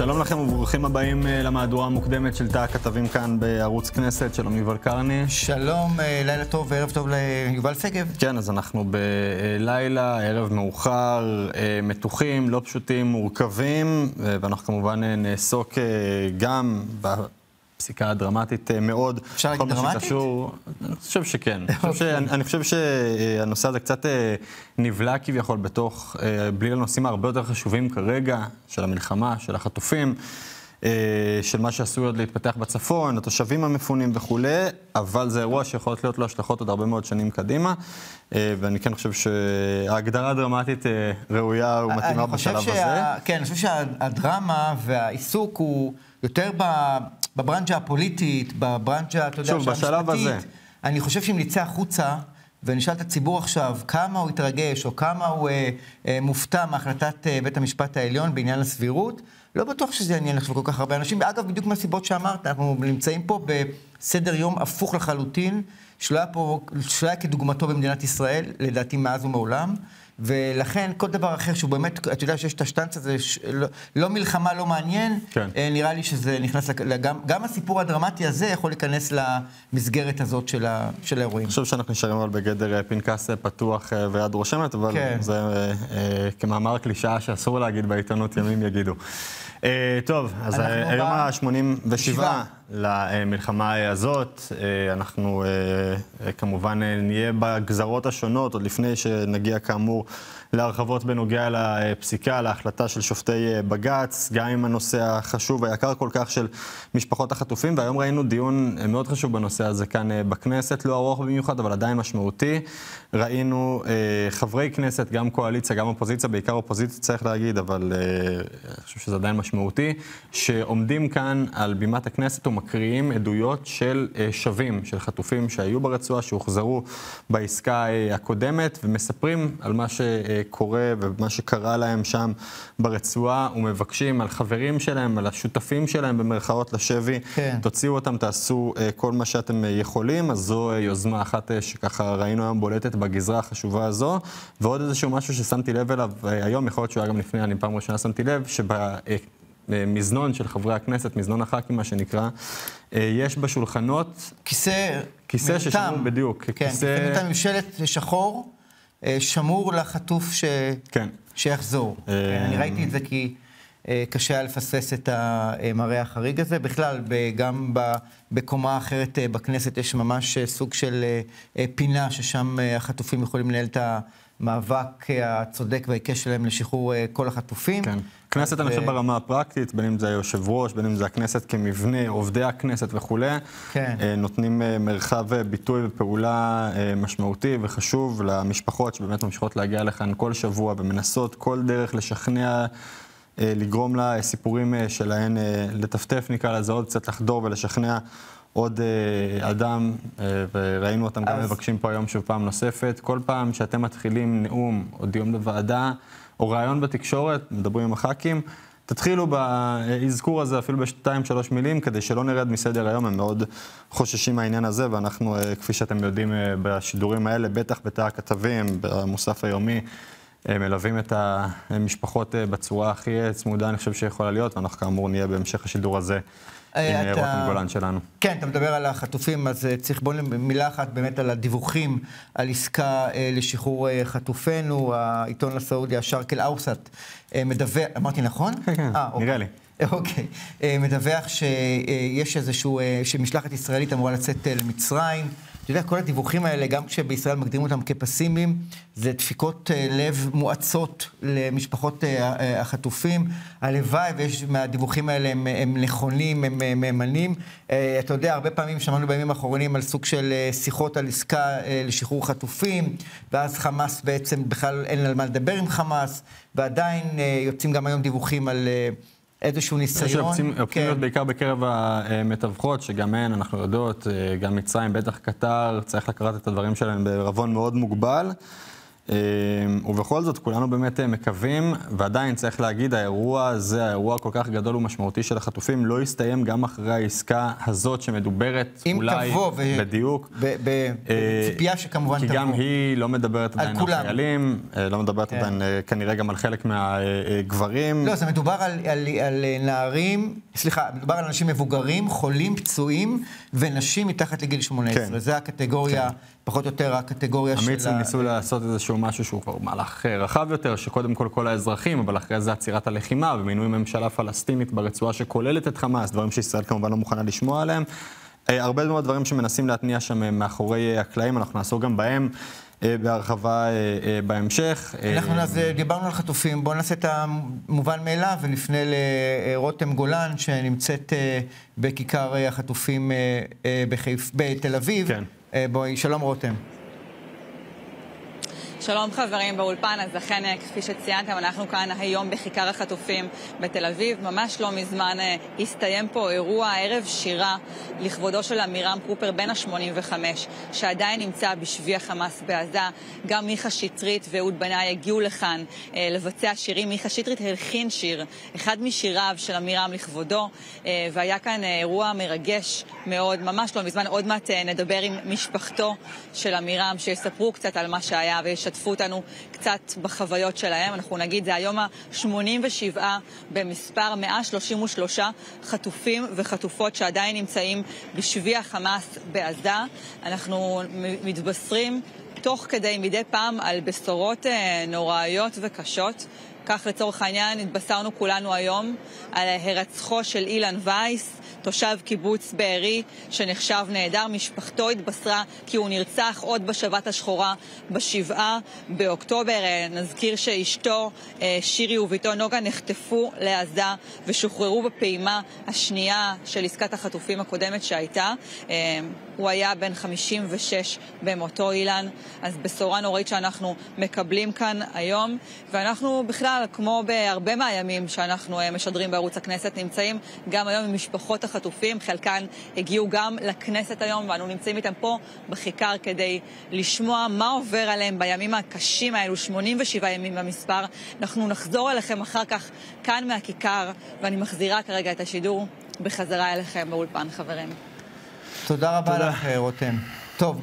שלום לכם וברוכים הבאים למהדורה המוקדמת של תא הכתבים כאן בערוץ כנסת. שלום יובל קרני. שלום, לילה טוב וערב טוב ליובל שגב. כן, אז אנחנו בלילה, ערב מאוחר, מתוחים, לא פשוטים, מורכבים, ואנחנו כמובן נעסוק גם בפסיקה הדרמטית מאוד. אפשר להגיד דרמטית? אני חושב שכן. אני חושב שהנושא הזה קצת נבלע כביכול בתוך, בלי לנושאים הרבה יותר חשובים כרגע, של המלחמה, של החטופים, של מה שעשוי עוד להתפתח בצפון, התושבים המפונים וכו', אבל זה אירוע שיכולות להיות לו השלכות עוד הרבה מאוד שנים קדימה, ואני כן חושב שההגדרה הדרמטית ראויה ומתאימה בשלב הזה. כן, אני חושב שהדרמה והעיסוק הוא יותר בברנג'ה הפוליטית, בברנג'ה, אתה יודע, שוב, בשלב הזה. אני חושב שאם נצא החוצה, ונשאל את הציבור עכשיו כמה הוא התרגש, או כמה הוא מופתע מהחלטת בית המשפט העליון בעניין הסבירות, לא בטוח שזה יעניין עכשיו כל כך הרבה אנשים. אגב, בדיוק מהסיבות שאמרת, אנחנו נמצאים פה בסדר יום הפוך לחלוטין, שלא היה כדוגמתו במדינת ישראל, לדעתי מאז ומעולם, ולכן כל דבר אחר שהוא באמת, אתה יודע שיש את השטנץ הזה, לא מלחמה, לא מעניין, כן. נראה לי שזה נכנס, גם הסיפור הדרמטי הזה יכול להיכנס למסגרת הזאת של האירועים. אני חושב שאנחנו נשארים על בגדר פנקס פתוח ויד רושמת, אבל כן. זה כמאמר קלישאה שאסור להגיד בעיתונות, ימים יגידו. טוב, אז היום ה-87 למלחמה הזאת, אנחנו כמובן נהיה בגזרות השונות, עוד לפני שנגיע כאמור להרחבות בנוגע לפסיקה, להחלטה של שופטי בג"ץ, גם עם הנושא החשוב והיקר כל כך של משפחות החטופים, והיום ראינו דיון מאוד חשוב בנושא הזה כאן בכנסת, לא ארוך במיוחד, אבל עדיין משמעותי. ראינו חברי כנסת, גם קואליציה, גם אופוזיציה, בעיקר אופוזיציה צריך להגיד, אבל אני חושב שזה עדיין משמעותי, שעומדים כאן על בימת הכנסת ומקריאים עדויות של שווים, של חטופים שהיו ברצועה, שהוחזרו בעסקה הקודמת, ומספרים על מה שקורה ומה שקרה להם שם ברצועה, ומבקשים על חברים שלהם, על השותפים שלהם במרכאות לשבי, כן. תוציאו אותם, תעשו כל מה שאתם יכולים. אז זו יוזמה אחת שככה ראינו היום בולטת בגזרה החשובה הזו, ועוד איזשהו משהו ששמתי לב אליו היום, יכול להיות שהוא היה גם לפני, אני פעם ראשונה שמתי לב, שבמזנון של חברי הכנסת, מזנון הח"כים מה שנקרא, יש בשולחנות כיסא ששמור בדיוק. כן, כיסא מטעם ממשלת שחור, שמור לחטוף שיחזור. אני ראיתי את זה כי קשה היה לפספס את המראה החריג הזה. בכלל, גם בקומה אחרת בכנסת יש ממש סוג של פינה ששם החטופים יכולים לנהל את המאבק הצודק והעיקש שלהם לשחרור כל החטופים. כן. כנסת, אני חושב ברמה הפרקטית, בין אם זה היושב ראש, בין אם זה הכנסת כמבנה, עובדי הכנסת וכו', נותנים מרחב ביטוי ופעולה משמעותי וחשוב למשפחות שבאמת ממשיכות להגיע לכאן כל שבוע ומנסות כל דרך לשכנע, לגרום לסיפורים שלהן לטפטף, נקרא לזה עוד קצת לחדור ולשכנע עוד אדם, וראינו אותם גם מבקשים פה היום שוב פעם נוספת. כל פעם שאתם מתחילים נאום או דיון בוועדה, או רעיון בתקשורת, מדברים עם הח"כים, תתחילו בהזכור הזה אפילו ב2-3 מילים, כדי שלא נרד מסדר היום. הם מאוד חוששים מהעניין הזה, ואנחנו, כפי שאתם יודעים, בשידורים האלה, בטח בתא הכתבים, במוסף היומי, מלווים את המשפחות בצורה הכי צמודה, אני חושב שיכולה להיות, ואנחנו כאמור נהיה בהמשך השידור הזה עם רותם גולן שלנו. כן, אתה מדבר על החטופים, אז צריך בוא מילה אחת באמת על הדיווחים, על עסקה לשחרור חטופינו. העיתון הסעודי, השרק אל-אווסט, מדווח, אמרתי נכון? כן, נראה לי. אוקיי, מדווח שיש איזשהו, שמשלחת ישראלית אמורה לצאת למצרים. אתה יודע, כל הדיווחים האלה, גם כשבישראל מגדירים אותם כפסימיים, זה דפיקות לב מואצות למשפחות החטופים. הלוואי, ויש מהדיווחים האלה הם נכונים, הם מהימנים. אתה יודע, הרבה פעמים שמענו בימים האחרונים על סוג של שיחות על עסקה לשחרור חטופים, ואז חמאס בעצם בכלל אין על מה לדבר עם חמאס, ועדיין יוצאים גם היום דיווחים על איזשהו ניסיון. יש אופטימיות בעיקר בקרב המתווכות, שגם הן, אנחנו יודעות, גם מצרים, בטח קטר, צריך לקראת את הדברים שלהם בערבון מאוד מוגבל. ובכל זאת, כולנו באמת מקווים, ועדיין צריך להגיד, האירוע הזה, האירוע כל כך גדול ומשמעותי של החטופים, לא יסתיים גם אחרי העסקה הזאת שמדוברת אולי בדיוק. בציפייה שכמובן תבוא. כי גם היא לא מדברת עדיין על חיילים, לא מדברת עדיין כנראה גם על חלק מהגברים. לא, זה מדובר על נערים, סליחה, מדובר על אנשים מבוגרים, חולים, פצועים, ונשים מתחת לגיל 18. זה הקטגוריה, פחות או יותר הקטגוריה של... אמיצים ניסו לעשות איזשהו משהו שהוא כבר מהלך רחב יותר, שקודם כל האזרחים, אבל אחרי זה עצירת הלחימה ומינוי ממשלה פלסטינית ברצועה שכוללת את חמאס, דברים שישראל כמובן לא מוכנה לשמוע עליהם. הרבה מאוד דברים שמנסים להתניע שם מאחורי הקלעים, אנחנו נעסוק גם בהם בהרחבה בהמשך. אנחנו אז דיברנו על חטופים, בואו נעשה את המובן מאליו ונפנה לרותם גולן שנמצאת בכיכר החטופים בתל אביב. כן. בואי, שלום רותם. שלום חברים באולפן, אז אכן כפי שציינתם, אנחנו כאן היום בכיכר החטופים בתל אביב. ממש לא מזמן הסתיים פה אירוע ערב שירה לכבודו של עמירם קופר בן ה-85, שעדיין נמצא בשבי החמאס בעזה. גם מיכה שטרית ואהוד בנאי הגיעו לכאן לבצע שירים. מיכה שטרית הלחין שיר, אחד משיריו של עמירם לכבודו, והיה כאן אירוע מרגש מאוד, ממש לא מזמן. עוד מעט נדבר עם משפחתו של עמירם, שיספרו קצת על מה שהיה וישתפו אותנו קצת בחוויות שלהם. אנחנו נגיד, זה היום ה-87 במספר 133 חטופים וחטופות שעדיין נמצאים בשבי החמאס בעזה. אנחנו מתבשרים תוך כדי מדי פעם על בשורות נוראיות וקשות. כך לצורך העניין התבשרנו כולנו היום על הרצחו של אילן וייס, תושב קיבוץ בארי שנחשב נהדר. משפחתו התבשרה כי הוא נרצח עוד בשבת השחורה ב7 באוקטובר. נזכיר שאשתו שירי וביתו נוגה נחטפו לעזה ושוחררו בפעימה השנייה של עסקת החטופים הקודמת שהייתה. הוא היה בן 56 במותו אילן. אז בשורה נוראית שאנחנו מקבלים כאן היום, ואנחנו בכלל, כמו בהרבה מהימים שאנחנו משדרים בערוץ הכנסת, נמצאים גם היום עם משפחות החטופים. חלקן הגיעו גם לכנסת היום, ואנו נמצאים איתם פה בכיכר כדי לשמוע מה עובר עליהם בימים הקשים האלו, 87 ימים במספר. אנחנו נחזור אליכם אחר כך כאן מהכיכר, ואני מחזירה כרגע את השידור בחזרה אליכם באולפן, חברים. תודה רבה לך, רותם. טוב,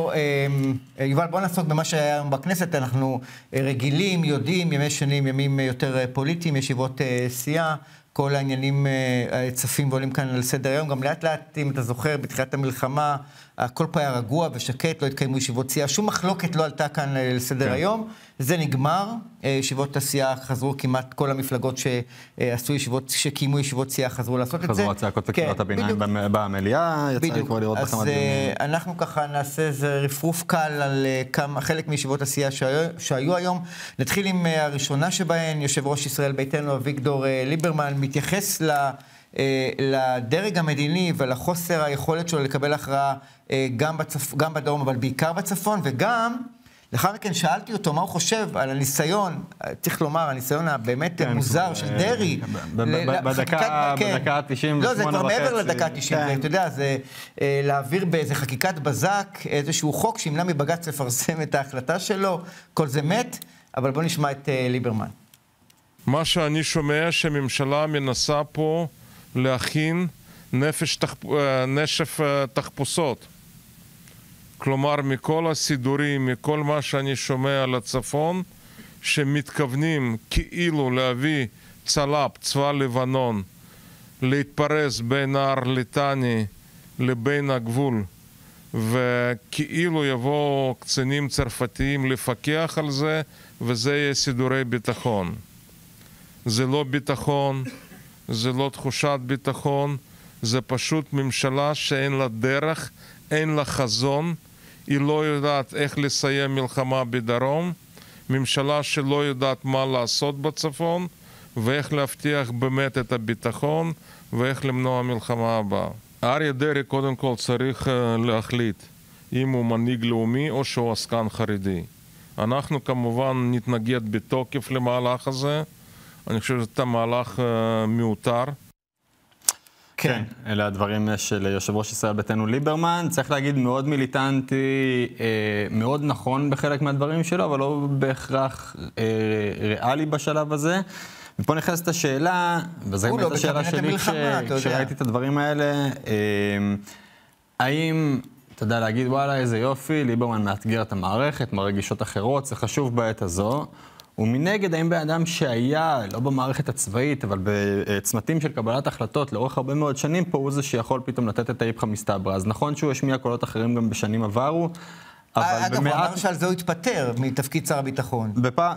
יובל, בוא נעסוק במה שהיה היום בכנסת. אנחנו רגילים, יודעים, ימי שנים, ימים יותר פוליטיים, ישיבות סיעה, כל העניינים צפים ועולים כאן על סדר היום. גם לאט לאט, אם אתה זוכר, בתחילת המלחמה, הכל פה היה רגוע ושקט, לא התקיימו ישיבות סיעה, שום מחלוקת לא עלתה כאן לסדר היום. זה נגמר, ישיבות הסיעה חזרו, כמעט כל המפלגות שעשו ישיבות, שקיימו ישיבות סיעה חזרו לעשות את זה. חזרו הצעקות וקריאות הביניים במליאה, יצא לי כבר לראות בכמה דיונים. אנחנו ככה נעשה איזה רפרוף קל על חלק מישיבות הסיעה שהיו היום. נתחיל עם הראשונה שבהן, יושב ראש ישראל ביתנו אביגדור ליברמן, מתייחס לדרג המדיני ולחוסר היכולת שלו לקבל הכרעה גם בדרום, אבל בעיקר בצפון, וגם לאחר מכן שאלתי אותו מה הוא חושב על הניסיון, צריך לומר, הניסיון הבאמת מוזר של דרי. בדקה ה-90. לא, זה כבר מעבר לדקה ה-90, אתה יודע, זה להעביר באיזה חקיקת בזק, איזשהו חוק שימנע מבג"ץ לפרסם את ההחלטה שלו, כל זה מת, אבל בוא נשמע את ליברמן. מה שאני שומע שהממשלה מנסה פה להכין נשף תחפושות. כלומר, מכל הסידורים, מכל מה שאני שומע על הצפון, שמתכוונים כאילו להביא צבא לבנון, להתפרס בין נהר ליטני לבין הגבול, וכאילו יבואו קצינים צרפתיים לפקח על זה, וזה יהיה סידורי ביטחון. זה לא ביטחון, זה לא תחושת ביטחון, זה פשוט ממשלה שאין לה דרך, אין לה חזון, היא לא יודעת איך לסיים מלחמה בדרום, ממשלה שלא יודעת מה לעשות בצפון, ואיך להבטיח באמת את הביטחון, ואיך למנוע מלחמה הבאה. אריה דרעי קודם כל צריך להחליט אם הוא מנהיג לאומי או שהוא עסקן חרדי. אנחנו כמובן נתנגד בתוקף למהלך הזה, אני חושב שזה מהלך מיותר. כן, אלה הדברים של יושב ראש ישראל ביתנו ליברמן. צריך להגיד, מאוד מיליטנטי, מאוד נכון בחלק מהדברים שלו, אבל לא בהכרח ריאלי בשלב הזה. ופה נכנסת השאלה, וזה באמת השאלה שלי כשראיתי את הדברים האלה, האם, אתה יודע, להגיד, וואלה, איזה יופי, ליברמן מאתגר את המערכת, מראה גישות אחרות, זה חשוב בעת הזו. ומנגד, האם באדם שהיה, לא במערכת הצבאית, אבל בצמתים של קבלת החלטות לאורך הרבה מאוד שנים, פה הוא זה שיכול פתאום לתת את האיפכא מסתברא. אז נכון שהוא השמיע קולות אחרים גם בשנים עברו, אבל אגב, הוא אמר שעל זה הוא התפטר מתפקיד שר הביטחון.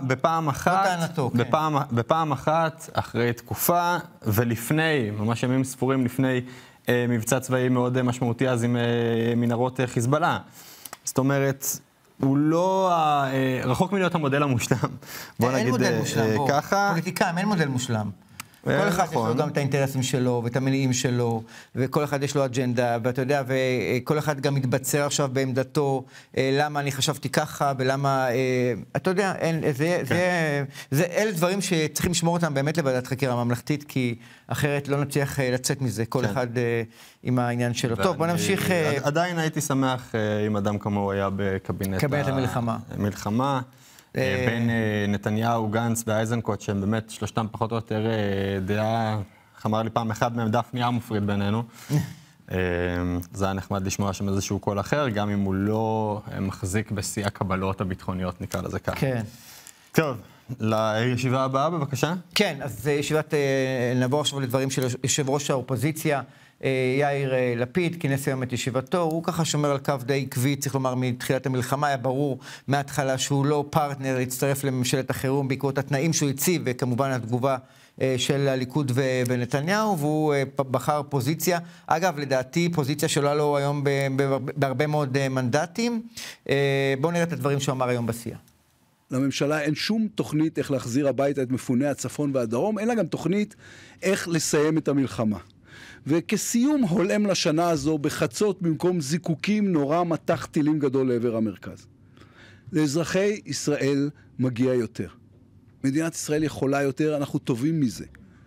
בפעם אחת, אחרי תקופה, ולפני, ממש ימים ספורים לפני מבצע צבאי מאוד משמעותי אז עם מנהרות חיזבאללה. זאת אומרת, הוא לא רחוק מלהיות המודל המושלם. בוא נגיד ככה. פוליטיקאים, אין מודל מושלם. כל אחד יש לו גם את האינטרסים שלו ואת המניעים שלו, וכל אחד יש לו אג'נדה, ואתה יודע, וכל אחד גם מתבצר עכשיו בעמדתו, למה אני חשבתי ככה, ולמה, אתה יודע, אלה דברים שצריכים לשמור אותם באמת לוועדת חקירה ממלכתית, כי אחרת לא נצליח לצאת מזה, כל אחד עם העניין שלו. טוב, בוא נמשיך. עדיין הייתי שמח אם אדם כמוהו היה בקבינט המלחמה. בין נתניהו, גנץ ואייזנקוט, שהם באמת שלושתם פחות או יותר דעה, אמר לי פעם אחד מהם דף נייר מופריד בינינו. זה היה נחמד לשמוע שם איזשהו קול אחר, גם אם הוא לא מחזיק בשיא הקבלות הביטחוניות, נקרא לזה ככה. כן. טוב, לישיבה הבאה בבקשה. כן, אז נעבור עכשיו לדברים של יושב ראש האופוזיציה, יאיר לפיד, כינס היום את ישיבתו, הוא ככה שומר על קו די עקבי, צריך לומר, מתחילת המלחמה, היה ברור מההתחלה שהוא לא פרטנר להצטרף לממשלת החירום בעקבות התנאים שהוא הציב, וכמובן התגובה של הליכוד ונתניהו, והוא בחר פוזיציה, אגב, לדעתי, פוזיציה שעולה לו היום בהרבה מאוד מנדטים. בואו נראה את הדברים שהוא אמר היום בסיעה. לממשלה אין שום תוכנית איך להחזיר הביתה את מפוני הצפון והדרום, אין לה גם תוכנית איך לסיים את המלחמה. וכסיום הולם לשנה הזו בחצות במקום זיקוקים נורא מטח טילים גדול לעבר המרכז. לאזרחי ישראל מגיע יותר. מדינת ישראל יכולה יותר, אנחנו טובים מזה.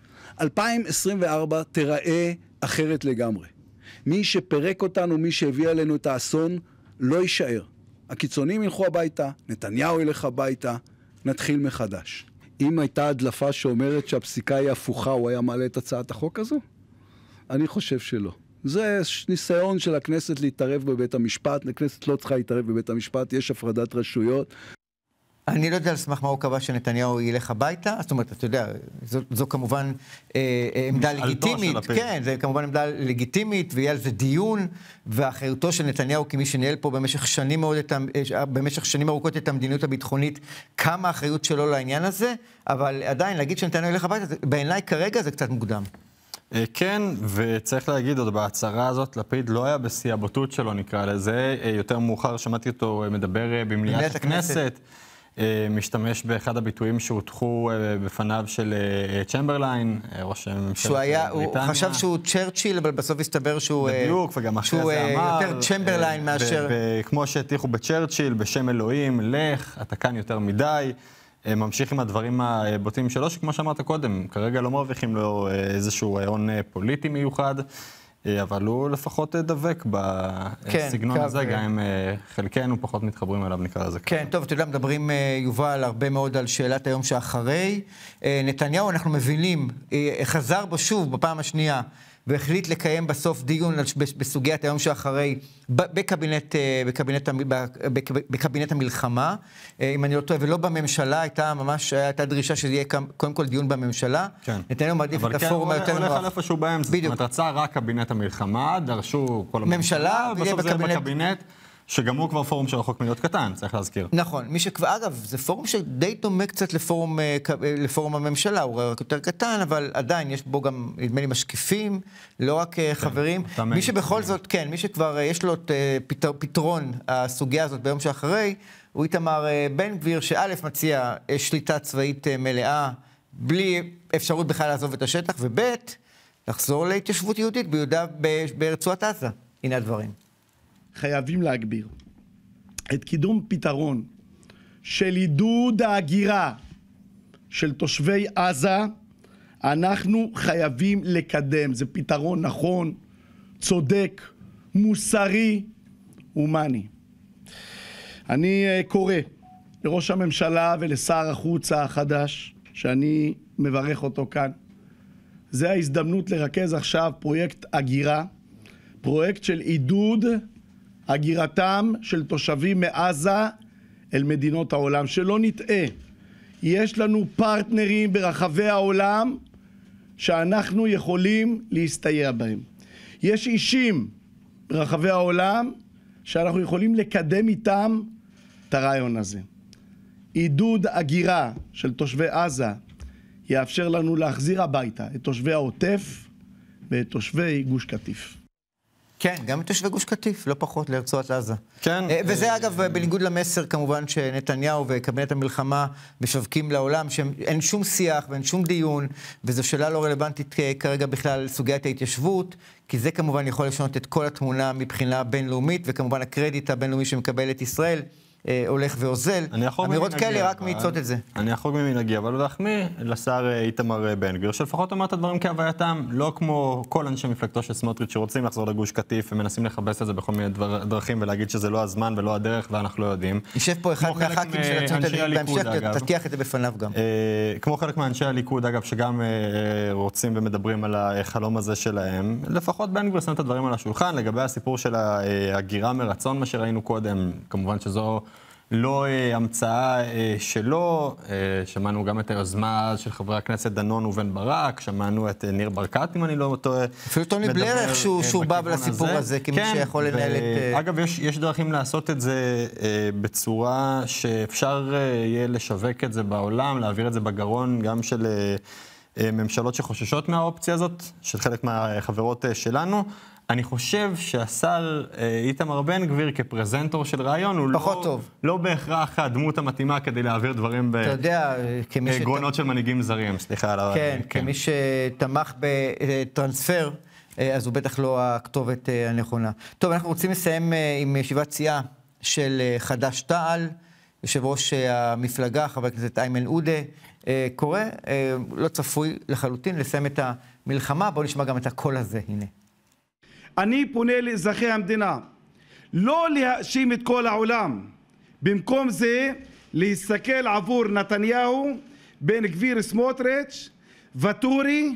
2024 תיראה אחרת לגמרי. מי שפרק אותנו, מי שהביא עלינו את האסון, לא יישאר. הקיצונים ילכו הביתה, נתניהו ילך הביתה, נתחיל מחדש. אם הייתה הדלפה שאומרת שהפסיקה היא הפוכה, הוא היה מעלה את הצעת החוק הזו? אני חושב שלא. זה ניסיון של הכנסת להתערב בבית המשפט, הכנסת לא צריכה להתערב בבית המשפט, יש הפרדת רשויות. אני לא יודע על סמך מה הוא קבע שנתניהו ילך הביתה, זאת אומרת, אתה יודע, זו כמובן עמדה לגיטימית, כן, זה כמובן עמדה לגיטימית, ויהיה על זה דיון, ואחריותו של נתניהו כמי שניהל פה במשך שנים ארוכות את המדיניות הביטחונית, כמה האחריות שלו לעניין הזה, אבל עדיין להגיד שנתניהו ילך הביתה, בעיניי כרגע זה קצת מוקדם. כן, וצריך להגיד עוד בהצהרה הזאת, לפיד לא היה בשיא הבוטות שלו, נקרא לזה. יותר מאוחר שמעתי אותו מדבר במליאת הכנסת, משתמש באחד הביטויים שהוטחו בפניו של צ'מברליין, ראש ממשלת בריטניה. הוא חשב שהוא צ'רצ'יל, אבל בסוף הסתבר שהוא... בדיוק, וגם אחרי זה אמר... יותר צ'מברליין מאשר... כמו שהטיחו בצ'רצ'יל, בשם אלוהים, לך, אתה כאן יותר מדי. ממשיך עם הדברים הבוטים שלו, שכמו שאמרת קודם, כרגע לא מרוויחים לו איזשהו רעיון פוליטי מיוחד, אבל הוא לפחות דבק בסגנון הזה, גם אם חלקנו פחות מתחברים אליו, נקרא לזה. כן, טוב, אתה יודע, מדברים, יובל, הרבה מאוד על שאלת היום שאחרי. נתניהו, אנחנו מבינים, חזר בו שוב בפעם השנייה, והחליט לקיים בסוף דיון בסוגיית היום שאחרי בקבינט המלחמה, אם אני לא טועה, ולא בממשלה, הייתה דרישה שזה יהיה קודם כל דיון בממשלה. נתניהו מעדיף את הפורום היותר נוח. אבל כן, הוא הולך על איפה שהוא באמצע. זאת אומרת, רצה רק קבינט המלחמה, דרשו כל הממשלה, בסוף זה בקבינט. שגם הוא כבר פורום שרחוק מלהיות קטן, צריך להזכיר. נכון, אגב, זה פורום שדי דומה קצת לפורום הממשלה, הוא רק יותר קטן, אבל עדיין יש בו גם, נדמה לי, משקיפים, לא רק חברים. מי שבכל זאת, כן, מי שכבר יש לו פתרון הסוגיה הזאת ביום שאחרי, הוא איתמר בן גביר, שא' מציע שליטה צבאית מלאה, בלי אפשרות בכלל לעזוב את השטח, וב' לחזור להתיישבות יהודית ברצועת עזה. הנה הדברים. חייבים להגביר את קידום פתרון של עידוד ההגירה של תושבי עזה אנחנו חייבים לקדם, זה פתרון נכון, צודק, מוסרי, הומני. אני קורא לראש הממשלה ולשר החוץ החדש, שאני מברך אותו כאן. זה ההזדמנות לרכז עכשיו פרויקט הגירה, פרויקט של עידוד הגירתם של תושבים מעזה אל מדינות העולם. שלא נטעה, יש לנו פרטנרים ברחבי העולם שאנחנו יכולים להסתייע בהם. יש אישים ברחבי העולם שאנחנו יכולים לקדם איתם את הרעיון הזה. עידוד הגירה של תושבי עזה יאפשר לנו להחזיר הביתה את תושבי העוטף ואת תושבי גוש קטיף. כן, גם את תושבי גוש קטיף, לא פחות לרצועת עזה. כן. וזה אגב, בניגוד למסר כמובן שנתניהו וקבינט המלחמה משווקים לעולם, שאין שום שיח ואין שום דיון, וזו שאלה לא רלוונטית כרגע בכלל סוגיית ההתיישבות, כי זה כמובן יכול לשנות את כל התמונה מבחינה בינלאומית, וכמובן הקרדיט הבינלאומי שמקבל את ישראל, הולך ועוזל. אמירות כאלה רק מעיצות את זה. אני אחרוג ממנהגי, אבל להחמיא לשר איתמר בן גביר, שלפחות אמר את הדברים כהווייתם, לא כמו כל אנשי מפלגתו של סמוטריץ' שרוצים לחזור לגוש קטיף ומנסים לחבש את זה בכל מיני דרכים ולהגיד שזה לא הזמן ולא הדרך ואנחנו לא יודעים. יישב פה אחד מהח"כים שרצו בהמשך, תתיח את זה בפניו גם. כמו חלק מאנשי הליכוד, אגב, שגם רוצים ומדברים על החלום הזה שלהם, לפחות בן גביר שם את הדברים על השולחן. לגבי הסיפור של ההגירה מרצון, מה שראינו קודם, כמובן שזו לא המצאה שלו, שמענו גם את היוזמה של חברי הכנסת דנון ובן ברק, שמענו את ניר ברקת, אם אני לא טועה. אפילו טוני בלר איכשהו שורבב לסיפור הזה, כמי שיכול לנהל את... אגב, יש דרכים לעשות את זה בצורה שאפשר יהיה לשווק את זה בעולם, להעביר את זה בגרון גם של ממשלות שחוששות מהאופציה הזאת, של חלק מהחברות שלנו. אני חושב שהשר איתמר בן גביר כפרזנטור של רעיון הוא לא בהכרח הדמות המתאימה כדי להעביר דברים בגרונות של מנהיגים זרים. סליחה על ה... כן, כמי שתמך בטרנספר, אז הוא בטח לא הכתובת הנכונה. טוב, אנחנו רוצים לסיים עם ישיבת סיעה של חד"ש תע"ל, יושב ראש המפלגה, חבר הכנסת איימן עודה, קורא, לא צפוי לחלוטין לסיים את המלחמה. בואו נשמע גם את הקול הזה, הנה. אני פונה לאזרחי המדינה, לא להאשים את כל העולם. במקום זה, להסתכל עבור נתניהו, בן גביר סמוטריץ', וטורי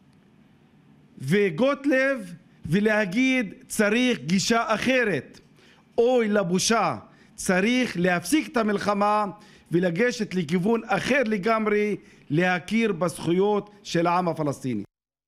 וגוטלב, ולהגיד צריך גישה אחרת. אוי לבושה, צריך להפסיק את המלחמה ולגשת לכיוון אחר לגמרי, להכיר בזכויות של העם הפלסטיני.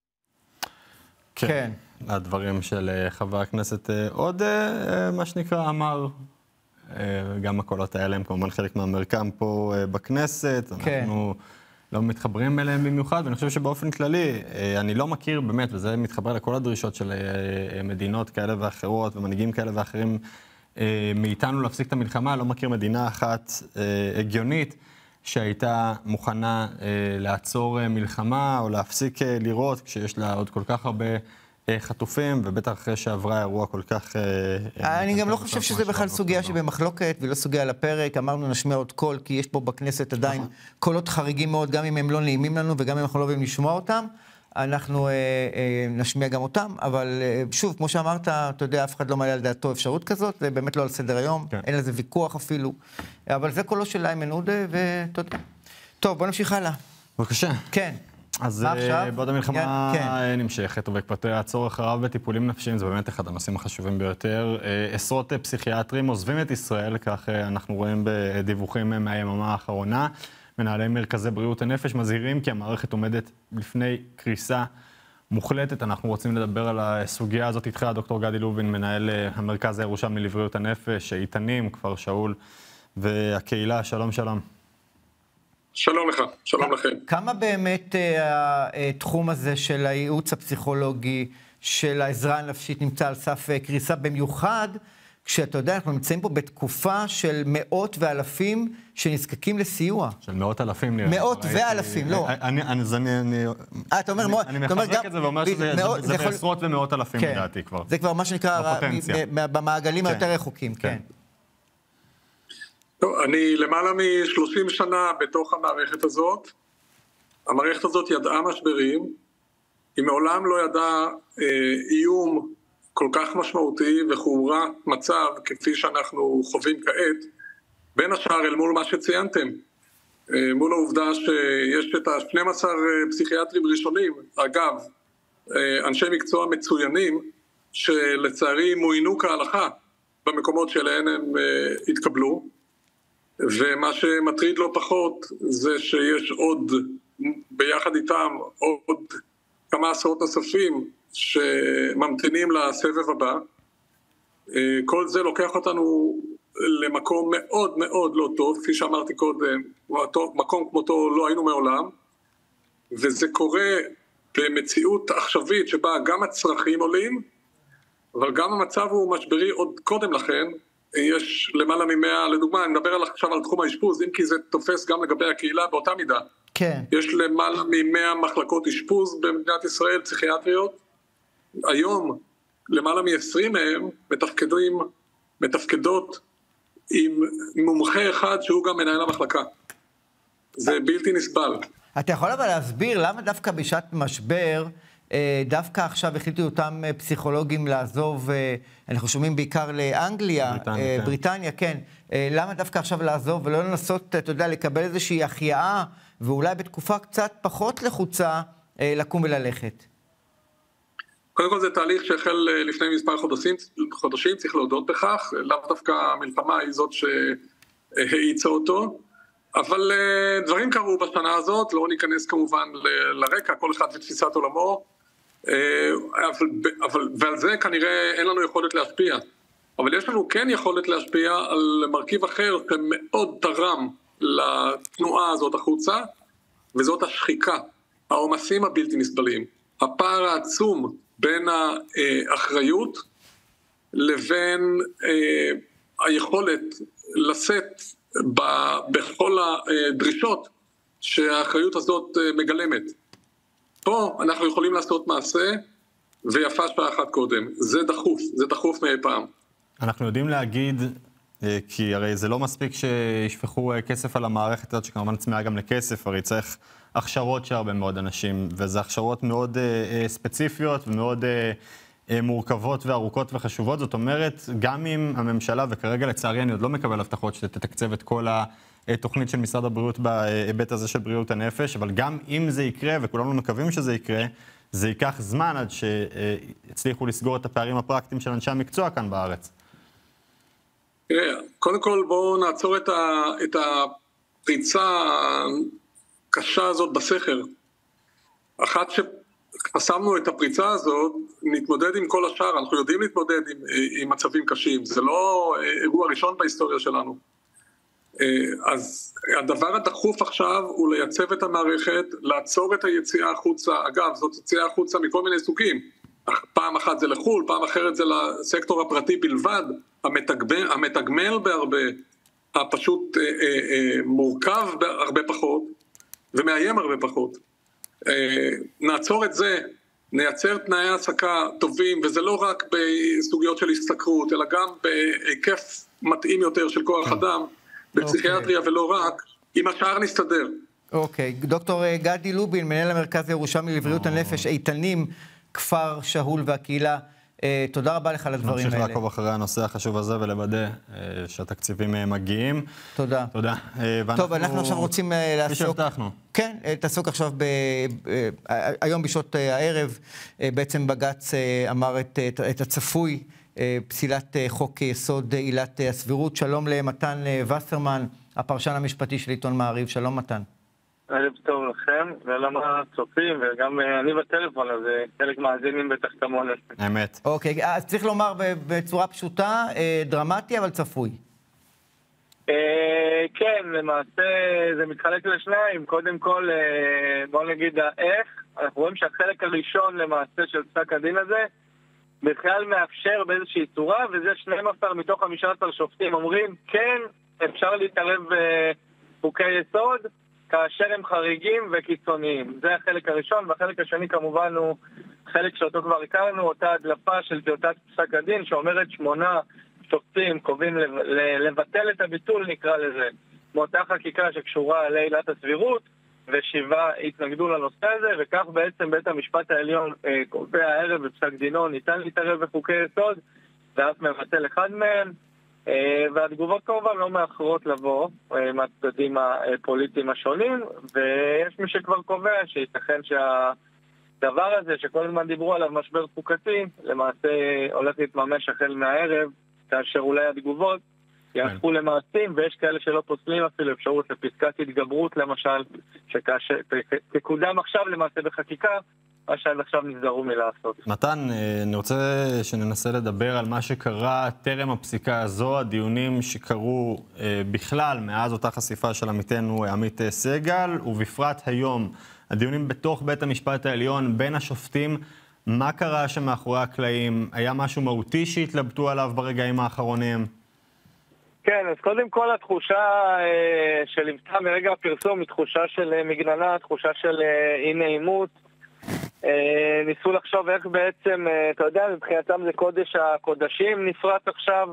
כן. הדברים של חבר הכנסת עוד, מה שנקרא, אמר, גם הקולות האלה הם כמובן חלק מהמרקם פה בכנסת, אנחנו לא מתחברים אליהם במיוחד, ואני חושב שבאופן כללי, אני לא מכיר באמת, וזה מתחבר לכל הדרישות של מדינות כאלה ואחרות, ומנהיגים כאלה ואחרים מאיתנו להפסיק את המלחמה, לא מכיר מדינה אחת הגיונית, שהייתה מוכנה לעצור מלחמה, או להפסיק לירות, כשיש לה עוד כל כך הרבה חטופים, ובטח אחרי שעברה אירוע כל כך... אני גם לא חושב שזה בכלל סוגיה שבמחלוקת, ולא סוגיה על הפרק. אמרנו נשמיע עוד קול, כי יש פה בכנסת עדיין קולות חריגים מאוד, גם אם הם לא נעימים לנו, וגם אם אנחנו לא אוהבים לשמוע אותם, אנחנו נשמיע גם אותם. אבל שוב, כמו שאמרת, אתה יודע, אף אחד לא מעלה על דעתו אפשרות כזאת, זה באמת לא על סדר היום, אין לזה ויכוח אפילו. אבל זה קולו של איימן עודה, ותודה. טוב, בוא נמשיך הלאה. בבקשה. כן. אז בעוד המלחמה נמשכת, ובקפתי הצורך הרב בטיפולים נפשיים, זה באמת אחד הנושאים החשובים ביותר. עשרות פסיכיאטרים עוזבים את ישראל, כך אנחנו רואים בדיווחים מהיממה האחרונה. מנהלי מרכזי בריאות הנפש מזהירים כי המערכת עומדת לפני קריסה מוחלטת. אנחנו רוצים לדבר על הסוגיה הזאת איתך, דוקטור גדי לובין, מנהל המרכז הירושלמי לבריאות הנפש, איתנים, כפר שאול, והקהילה. שלום, שלום. שלום לך, שלום לכם. כמה באמת התחום הזה של הייעוץ הפסיכולוגי, של העזרה הנפשית, נמצא על סף קריסה, במיוחד כשאתה יודע, אנחנו נמצאים פה בתקופה של מאות ואלפים שנזקקים לסיוע. של מאות אלפים נראה. מאות ואלפים, לא. אתה אומר, אני מחזק את זה ואומר שזה בעשרות ומאות אלפים לדעתי כבר. זה כבר מה שנקרא במעגלים היותר רחוקים, כן. אני למעלה מ-30 שנה בתוך המערכת הזאת, המערכת הזאת ידעה משברים, היא מעולם לא ידעה איום כל כך משמעותי וחומרה מצב כפי שאנחנו חווים כעת, בין השאר אל מול מה שציינתם, מול העובדה שיש את ה-12 פסיכיאטרים ראשונים, אגב, אנשי מקצוע מצוינים, שלצערי מוינו כהלכה במקומות שאליהן הם התקבלו, ומה שמטריד לא פחות זה שיש עוד, ביחד איתם, עוד כמה עשרות נוספים שממתינים לסבב הבא. כל זה לוקח אותנו למקום מאוד מאוד לא טוב, כפי שאמרתי קודם, מקום כמותו לא היינו מעולם, וזה קורה במציאות עכשווית שבה גם הצרכים עולים, אבל גם המצב הוא משברי עוד קודם לכן. יש למעלה מ-100, לדוגמה, אני מדבר עכשיו על תחום האשפוז, אם כי זה תופס גם לגבי הקהילה באותה מידה. כן. יש למעלה מ-100 מחלקות אשפוז במדינת ישראל, פסיכיאטריות. היום, למעלה מ-20 מהם מתפקדות עם מומחה אחד שהוא גם מנהל המחלקה. זה בלתי נסבל. אתה יכול אבל להסביר למה דווקא בשעת משבר, דווקא עכשיו החליטו אותם פסיכולוגים לעזוב, אנחנו שומעים בעיקר לאנגליה, בריטניה, כן. למה דווקא עכשיו לעזוב ולא לנסות, אתה יודע, לקבל איזושהי החייאה, ואולי בתקופה קצת פחות לחוצה, לקום וללכת? קודם כל זה תהליך שהחל לפני מספר חודשים, צריך להודות בכך, לאו דווקא המלחמה היא זאת שהאיצה אותו, אבל דברים קרו בשנה הזאת, לא ניכנס כמובן לרקע, כל אחד ותפיסת עולמו, ועל זה כנראה אין לנו יכולת להשפיע. אבל יש לנו כן יכולת להשפיע על מרכיב אחר שמאוד תרם לתנועה הזאת החוצה, וזאת השחיקה, העומסים הבלתי נסבלים, הפער העצום בין האחריות לבין היכולת לשאת בכל הדרישות שהאחריות הזאת מגלמת. פה אנחנו יכולים לעשות מעשה, ויפה שעה אחת קודם. זה דחוף מאי פעם. אנחנו יודעים להגיד, כי הרי זה לא מספיק שישפכו כסף על המערכת הזאת, שכמובן צמאה גם לכסף, הרי צריך הכשרות של הרבה מאוד אנשים, וזה הכשרות מאוד ספציפיות ומאוד מורכבות וארוכות וחשובות. זאת אומרת, גם אם הממשלה, וכרגע לצערי אני עוד לא מקבל הבטחות שתתקצב את כל התוכנית של משרד הבריאות בהיבט הזה של בריאות הנפש, אבל גם אם זה יקרה, וכולנו מקווים שזה יקרה, זה ייקח זמן עד שיצליחו לסגור את הפערים הפרקטיים של אנשי המקצוע כאן בארץ. קודם כל בואו נעצור את הפריצה הקשה הזאת בסכר. אחת שחסמנו את הפריצה הזאת, נתמודד עם כל השאר, אנחנו יודעים להתמודד עם מצבים קשים, זה לא אירוע ראשון בהיסטוריה שלנו. אז הדבר הדחוף עכשיו הוא לייצב את המערכת, לעצור את היציאה החוצה. אגב, זאת יציאה החוצה מכל מיני סוגים. פעם אחת זה לחול, פעם אחרת זה לסקטור הפרטי בלבד, המתגמל בהרבה, הפשוט מורכב בהרבה פחות, ומאיים הרבה פחות. נעצור את זה, נייצר תנאי העסקה טובים, וזה לא רק בסוגיות של השתכרות, אלא גם בהיקף מתאים יותר של כוח אדם, בפסיכיאטריה ולא רק, עם השאר נסתדר. אוקיי, דוקטור גדי לובין, מנהל המרכז הירושלמי לבריאות הנפש, איתנים, כפר שאול והקהילה, תודה רבה לך על הדברים האלה. נמשיך לעקוב אחרי הנושא החשוב הזה ולוודא שהתקציבים מגיעים. תודה. תודה. טוב, אנחנו עכשיו רוצים לעסוק... כן, תעסוק עכשיו היום בשעות הערב, בעצם בג"ץ אמר את הצפוי, פסילת חוק יסוד עילת הסבירות. שלום למתן וסרמן, הפרשן המשפטי של עיתון מעריב. שלום מתן. ערב טוב לכם, ולמה צופים, וגם אני בטלפון, אז חלק מאזינים בטח כמוני. אמת. אוקיי, אז צריך לומר בצורה פשוטה, דרמטי אבל צפוי. כן, למעשה זה מתחלק לשניים. קודם כל, בואו נגיד איך, אנחנו רואים שהחלק הראשון למעשה של פסק הדין הזה, בכלל מאפשר באיזושהי צורה, וזה 12 מתוך 15 שופטים אומרים, כן, אפשר להתערב בחוקי יסוד, כאשר הם חריגים וקיצוניים. זה החלק הראשון, והחלק השני כמובן הוא חלק שאותו כבר הכרנו, אותה הדלפה של טיוטת פסק הדין, שאומרת 8 שופטים קובעים לבטל את הביטול, נקרא לזה, מאותה חקיקה שקשורה לעילת הסבירות, התנגדו לנושא הזה, וכך בעצם בית המשפט העליון קובע הערב בפסק דינו, ניתן להתערב בחוקי יסוד, ואף מבטל אחד מהם, והתגובות כמובן לא מאחרות לבוא מהצדדים הפוליטיים השונים, ויש מי שכבר קובע שייתכן שהדבר הזה שכל הזמן דיברו עליו משבר חוקתי, למעשה הולך להתממש החל מהערב, כאשר אולי התגובות יהפכו למעשים, ויש כאלה שלא פוסלים אפילו אפשרות לפסקת התגברות למשל, שתקודם עכשיו למעשה בחקיקה, מה שעד עכשיו נזהרו מלעשות. מתן, אני רוצה שננסה לדבר על מה שקרה טרם הפסיקה הזו, הדיונים שקרו בכלל מאז אותה חשיפה של עמיתנו עמית סגל, ובפרט היום, הדיונים בתוך בית המשפט העליון בין השופטים, מה קרה שמאחורי הקלעים? היה משהו מהותי שהתלבטו עליו ברגעים האחרונים? כן, אז קודם כל התחושה שליוותה מרגע הפרסום היא תחושה של מגננה, תחושה של אי נעימות. ניסו לחשוב איך בעצם, אתה יודע, מבחינתם זה קודש הקודשים נפרט עכשיו,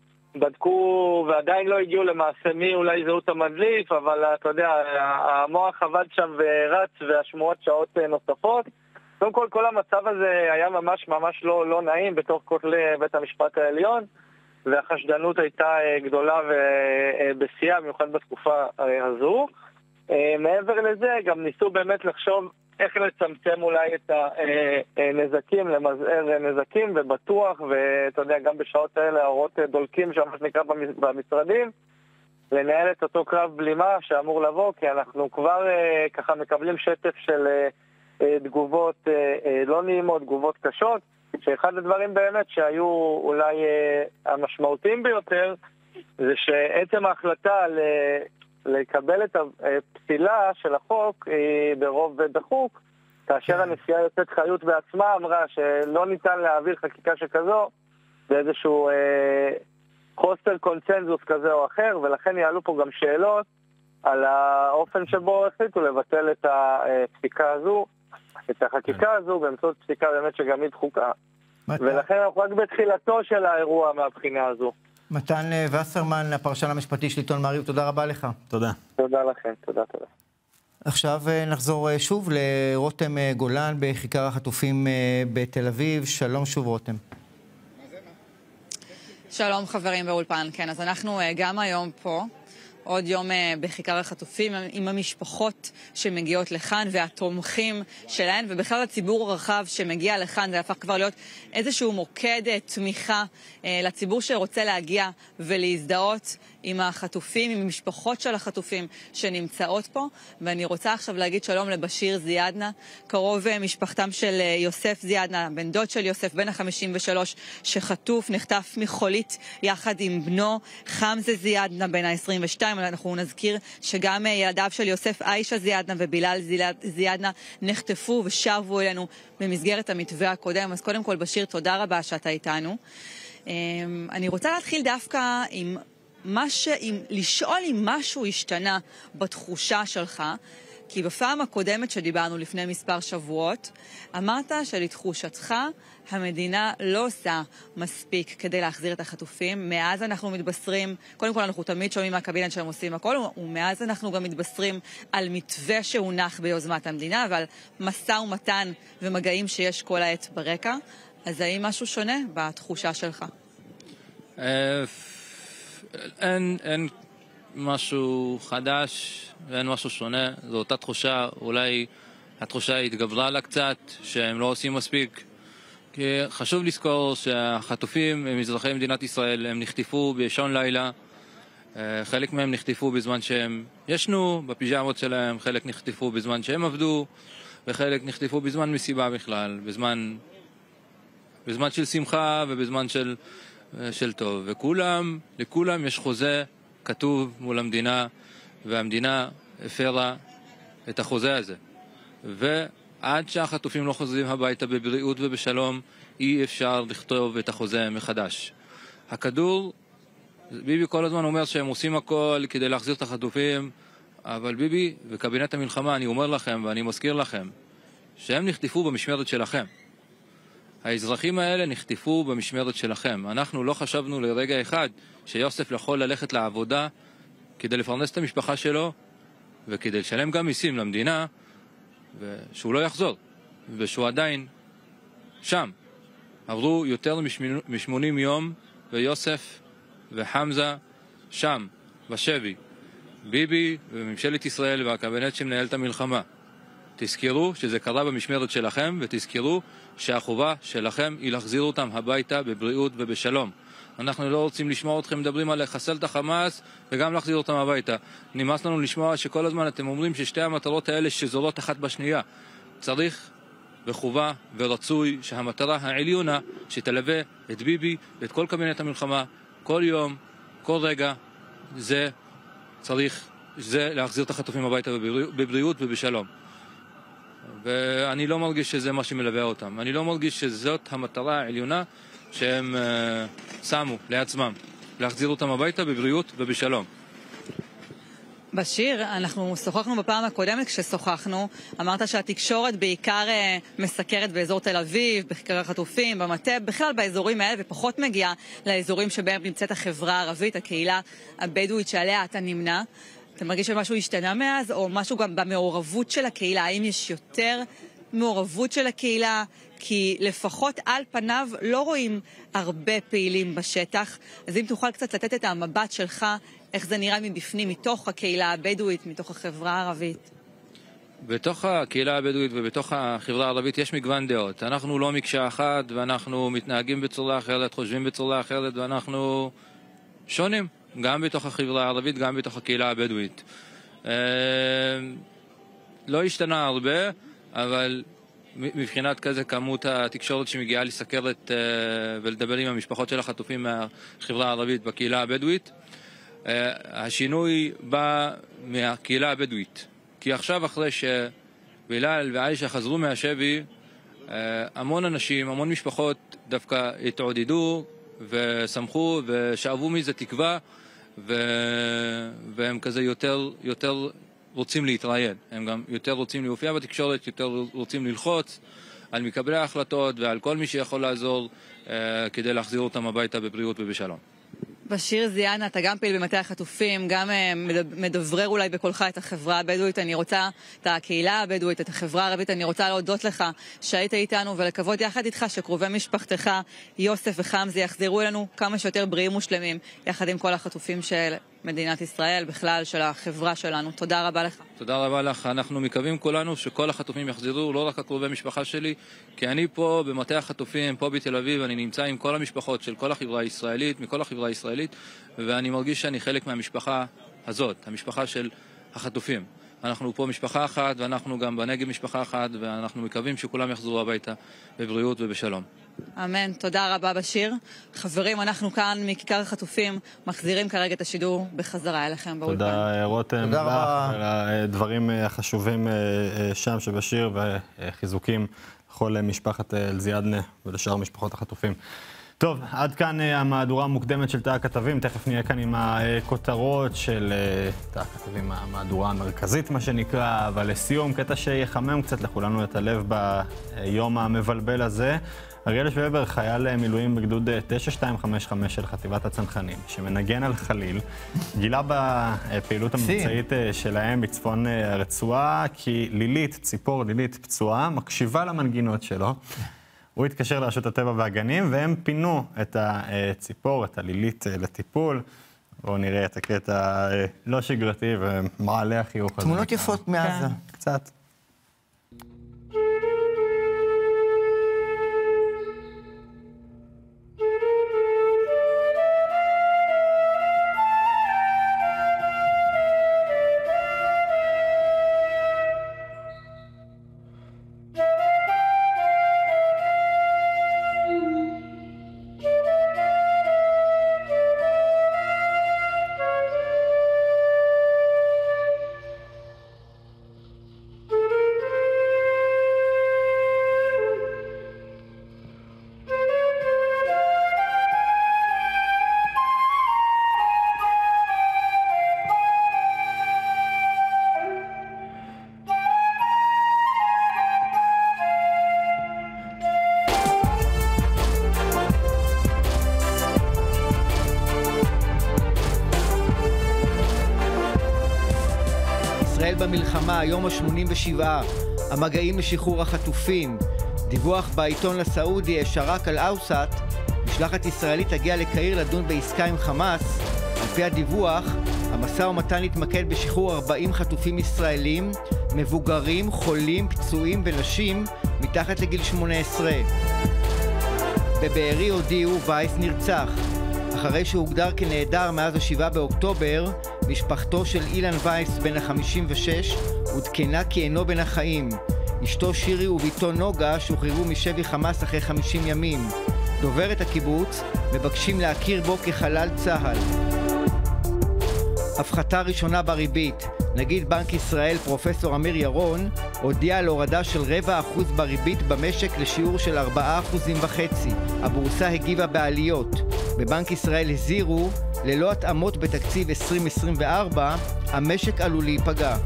בדקו ועדיין לא הגיעו למעשה מי אולי זהות המדליף, אבל אתה יודע, המוח עבד שם ורץ והשמועות שעות נוספות. קודם כל, כל המצב הזה היה ממש לא נעים בתוך כותלי בית המשפט העליון, והחשדנות הייתה גדולה ובשיאה, במיוחד בתקופה הזו. מעבר לזה, גם ניסו באמת לחשוב איך לצמצם אולי את הנזקים, למזער נזקים, ובטוח, ואתה יודע, גם בשעות האלה, האורות דולקים שם, מה שנקרא במשרדים, לנהל את אותו קרב בלימה שאמור לבוא, כי אנחנו כבר ככה מקבלים שטף של תגובות לא נעימות, תגובות קשות, שאחד הדברים באמת שהיו אולי המשמעותיים ביותר, זה שעצם ההחלטה לקבל את הפסילה של החוק ברוב דחוק, כאשר הנשיאה יוצאת חיות בעצמה אמרה שלא ניתן להעביר חקיקה שכזו באיזשהו חוסר קונצנזוס כזה או אחר, ולכן יעלו פה גם שאלות על האופן שבו החליטו לבטל את הפסיקה הזו, את החקיקה הזו, באמצעות פסיקה באמת שגם היא דחוקה. ולכן אנחנו רק בתחילתו של האירוע מהבחינה הזו. מתן וסרמן, הפרשן המשפטי של עיתון מעריב, תודה רבה לך. תודה. תודה לכם, תודה. עכשיו נחזור שוב לרותם גולן בכיכר החטופים בתל אביב. שלום שוב רותם. שלום חברים באולפן, כן, אז אנחנו גם היום פה, עוד יום בכיכר החטופים עם המשפחות שמגיעות לכאן והתומכים שלהן, ובכלל הציבור הרחב שמגיע לכאן, זה הפך כבר להיות איזשהו מוקד תמיכה לציבור שרוצה להגיע ולהזדהות עם החטופים, עם משפחות של החטופים שנמצאות פה. ואני רוצה עכשיו להגיד שלום לבשיר זיאדנה, קרוב משפחתם של יוסף זיאדנה, בן דוד של יוסף, בן ה-53, שחטוף, נחטף מחולית יחד עם בנו חמזה זיאדנה, בן ה-22. אנחנו נזכיר שגם ילדיו של יוסף איישה זיאדנה ובילal זיאדנה נחטפו ושבו אלינו במסגרת המתווה הקודם. אז קודם כל בשיר, תודה רבה שאתה איתנו. אני רוצה להתחיל דווקא עם לשאול אם משהו השתנה בתחושה שלך, כי בפעם הקודמת שדיברנו לפני מספר שבועות, אמרת שלתחושתך המדינה לא עושה מספיק כדי להחזיר את החטופים. מאז אנחנו מתבשרים, קודם כל אנחנו תמיד שומעים מהקבינט שהם עושים הכל, ומאז אנחנו גם מתבשרים על מתווה שהונח ביוזמת המדינה, ועל משא ומתן ומגעים שיש כל העת ברקע. אז האם משהו שונה בתחושה שלך? אין משהו חדש ואין משהו שונה. זו אותה תחושה, אולי התחושה התגברה לה קצת, שהם לא עושים מספיק. כי חשוב לזכור שהחטופים הם אזרחי מדינת ישראל, הם נחטפו באישון לילה, חלק מהם נחטפו בזמן שהם ישנו בפיג'מות שלהם, חלק נחטפו בזמן שהם עבדו, וחלק נחטפו בזמן מסיבה בכלל, בזמן של שמחה ובזמן של טוב. לכולם יש חוזה כתוב מול המדינה, והמדינה הפרה את החוזה הזה. ועד שהחטופים לא חוזרים הביתה בבריאות ובשלום, אי אפשר לכתוב את החוזה מחדש. ביבי כל הזמן אומר שהם עושים הכל כדי להחזיר את החטופים, אבל ביבי וקבינט המלחמה, אני אומר לכם ואני מזכיר לכם, שהם נחטפו במשמרת שלכם. האזרחים האלה נחטפו במשמרת שלכם. אנחנו לא חשבנו לרגע אחד שיוסף יכול ללכת לעבודה כדי לפרנס את המשפחה שלו וכדי לשלם גם מיסים למדינה, ושהוא לא יחזור, ושהוא עדיין שם. עברו יותר מ-80 יום, ויוסף וחמזה שם, בשבי. ביבי וממשלת ישראל והקבינט שמנהל את המלחמה. תזכרו שזה קרה במשמרת שלכם, ותזכרו שהחובה שלכם היא להחזיר אותם הביתה בבריאות ובשלום. אנחנו לא רוצים לשמוע אתכם מדברים על לחסל את החמאס וגם להחזיר אותם הביתה. נמאס לנו לשמוע שכל הזמן אתם אומרים ששתי המטרות האלה שזורות אחת בשנייה. צריך וחובה ורצוי שהמטרה העליונה שתלווה את ביבי ואת כל קבינט המלחמה כל יום, כל רגע, זה להחזיר את החטופים הביתה בבריאות ובשלום. ואני לא מרגיש שזה מה שמלווה אותם. אני לא מרגיש שזאת המטרה העליונה שהם שמו לעצמם, להחזיר אותם הביתה בבריאות ובשלום. בשיר, אנחנו שוחחנו בפעם הקודמת כששוחחנו, אמרת שהתקשורת בעיקר מסקרת באזור תל אביב, בכיכר החטופים, במטה, בכלל באזורים האלה, ופחות מגיעה לאזורים שבהם נמצאת החברה הערבית, הקהילה הבדואית שעליה אתה נמנה. אתה מרגיש שמשהו השתנה מאז, או משהו גם במעורבות של הקהילה? האם יש יותר מעורבות של הקהילה? כי לפחות על פניו לא רואים הרבה פעילים בשטח. אז אם תוכל קצת לתת את המבט שלך, איך זה נראה מבפנים, מתוך הקהילה הבדואית, מתוך החברה הערבית? בתוך הקהילה הבדואית ובתוך החברה הערבית יש מגוון דעות. אנחנו לא מקשה אחת, ואנחנו מתנהגים בצורה אחרת, חושבים בצורה אחרת, ואנחנו שונים. גם בתוך החברה הערבית, גם בתוך הקהילה הבדואית. לא השתנה הרבה, אבל מבחינת כזה כמות התקשורת שמגיעה לסקר ולדבר עם המשפחות של החטופים מהחברה הערבית בקהילה הבדואית, השינוי בא מהקהילה הבדואית. כי עכשיו אחרי שבילאל ועיישה חזרו מהשבי, המון אנשים, המון משפחות דווקא התעודדו ושמחו ושאבו מזה תקווה, והם כזה יותר רוצים להתראיין. הם גם יותר רוצים להופיע בתקשורת, יותר רוצים ללחוץ על מקבלי ההחלטות ועל כל מי שיכול לעזור כדי להחזיר אותם הביתה בבריאות ובשלום. בשיר זיאנה, אתה גם פעיל במטה החטופים, גם מדוברר אולי בקולך את החברה הבדואית. אני רוצה, את הקהילה הבדואית, את החברה הערבית, אני רוצה להודות לך שהיית איתנו ולקוות יחד איתך שקרובי משפחתך, יוסף וחמזה, יחזרו אלינו כמה שיותר בריאים ושלמים, יחד עם כל החטופים של מדינת ישראל, בכלל של החברה שלנו. תודה רבה לך. תודה רבה לך. אנחנו מקווים כולנו שכל החטופים יחזרו, לא רק הקרובי משפחה שלי, כי אני פה במטה החטופים, פה בתל אביב, אני נמצא עם כל המשפחות של כל החברה הישראלית, מכל החברה הישראלית, ואני מרגיש שאני חלק מהמשפחה הזאת, המשפחה של החטופים. אנחנו פה משפחה אחת, ואנחנו גם בנגב משפחה אחת, ואנחנו מקווים שכולם יחזרו הביתה בבריאות ובשלום. אמן, תודה רבה בשיר. חברים, אנחנו כאן מכיכר החטופים, מחזירים כרגע את השידור בחזרה אליכם באולפן. תודה רותם, לך, על הדברים החשובים שם שבשיר, וחיזוקים לכל משפחת אל-זיאדנה ולשאר משפחות החטופים. טוב, עד כאן המהדורה המוקדמת של תא הכתבים. תכף נהיה כאן עם הכותרות של תא הכתבים, המהדורה המרכזית, מה שנקרא, אבל לסיום, קטע שיחמם קצת לכולנו את הלב ביום המבלבל הזה. אריאל שובר, חייל מילואים בגדוד 9255 של חטיבת הצנחנים, שמנגן על חליל, גילה בפעילות המבצעית שלהם בצפון הרצועה, כי לילית, ציפור לילית פצועה, מקשיבה למנגינות שלו. הוא התקשר לרשות הטבע והגנים, והם פינו את הציפור, את הלילית לטיפול. בואו נראה את הקטע לא שגרתי ומעלה החיוך הזה. תמונות יפות מעזה. קצת. במלחמה, היום ה-87, המגעים לשחרור החטופים. דיווח בעיתון הסעודי, שרק אל-אוסט, משלחת ישראלית תגיע לקהיר לדון בעסקה עם חמאס. על פי הדיווח, המשא ומתן יתמקד בשחרור 40 חטופים ישראלים, מבוגרים, חולים, פצועים ונשים מתחת לגיל 18. בבארי הודיעו וייס נרצח. אחרי שהוגדר כנעדר מאז ה-7 באוקטובר, משפחתו של אילן וייס בן ה-56 עודכנה כי אינו בין החיים. אשתו שירי וביתו נוגה שוחררו משבי חמאס אחרי 50 ימים. דוברת הקיבוץ מבקשים להכיר בו כחלל צה"ל. הפחתה ראשונה בריבית. נגיד בנק ישראל פרופסור אמיר ירון הודיע על הורדה של 0.25% בריבית במשק לשיעור של 4.5%. הבורסה הגיבה בעליות. בבנק ישראל הזהירו, ללא התאמות בתקציב 2024, המשק עלול להיפגע.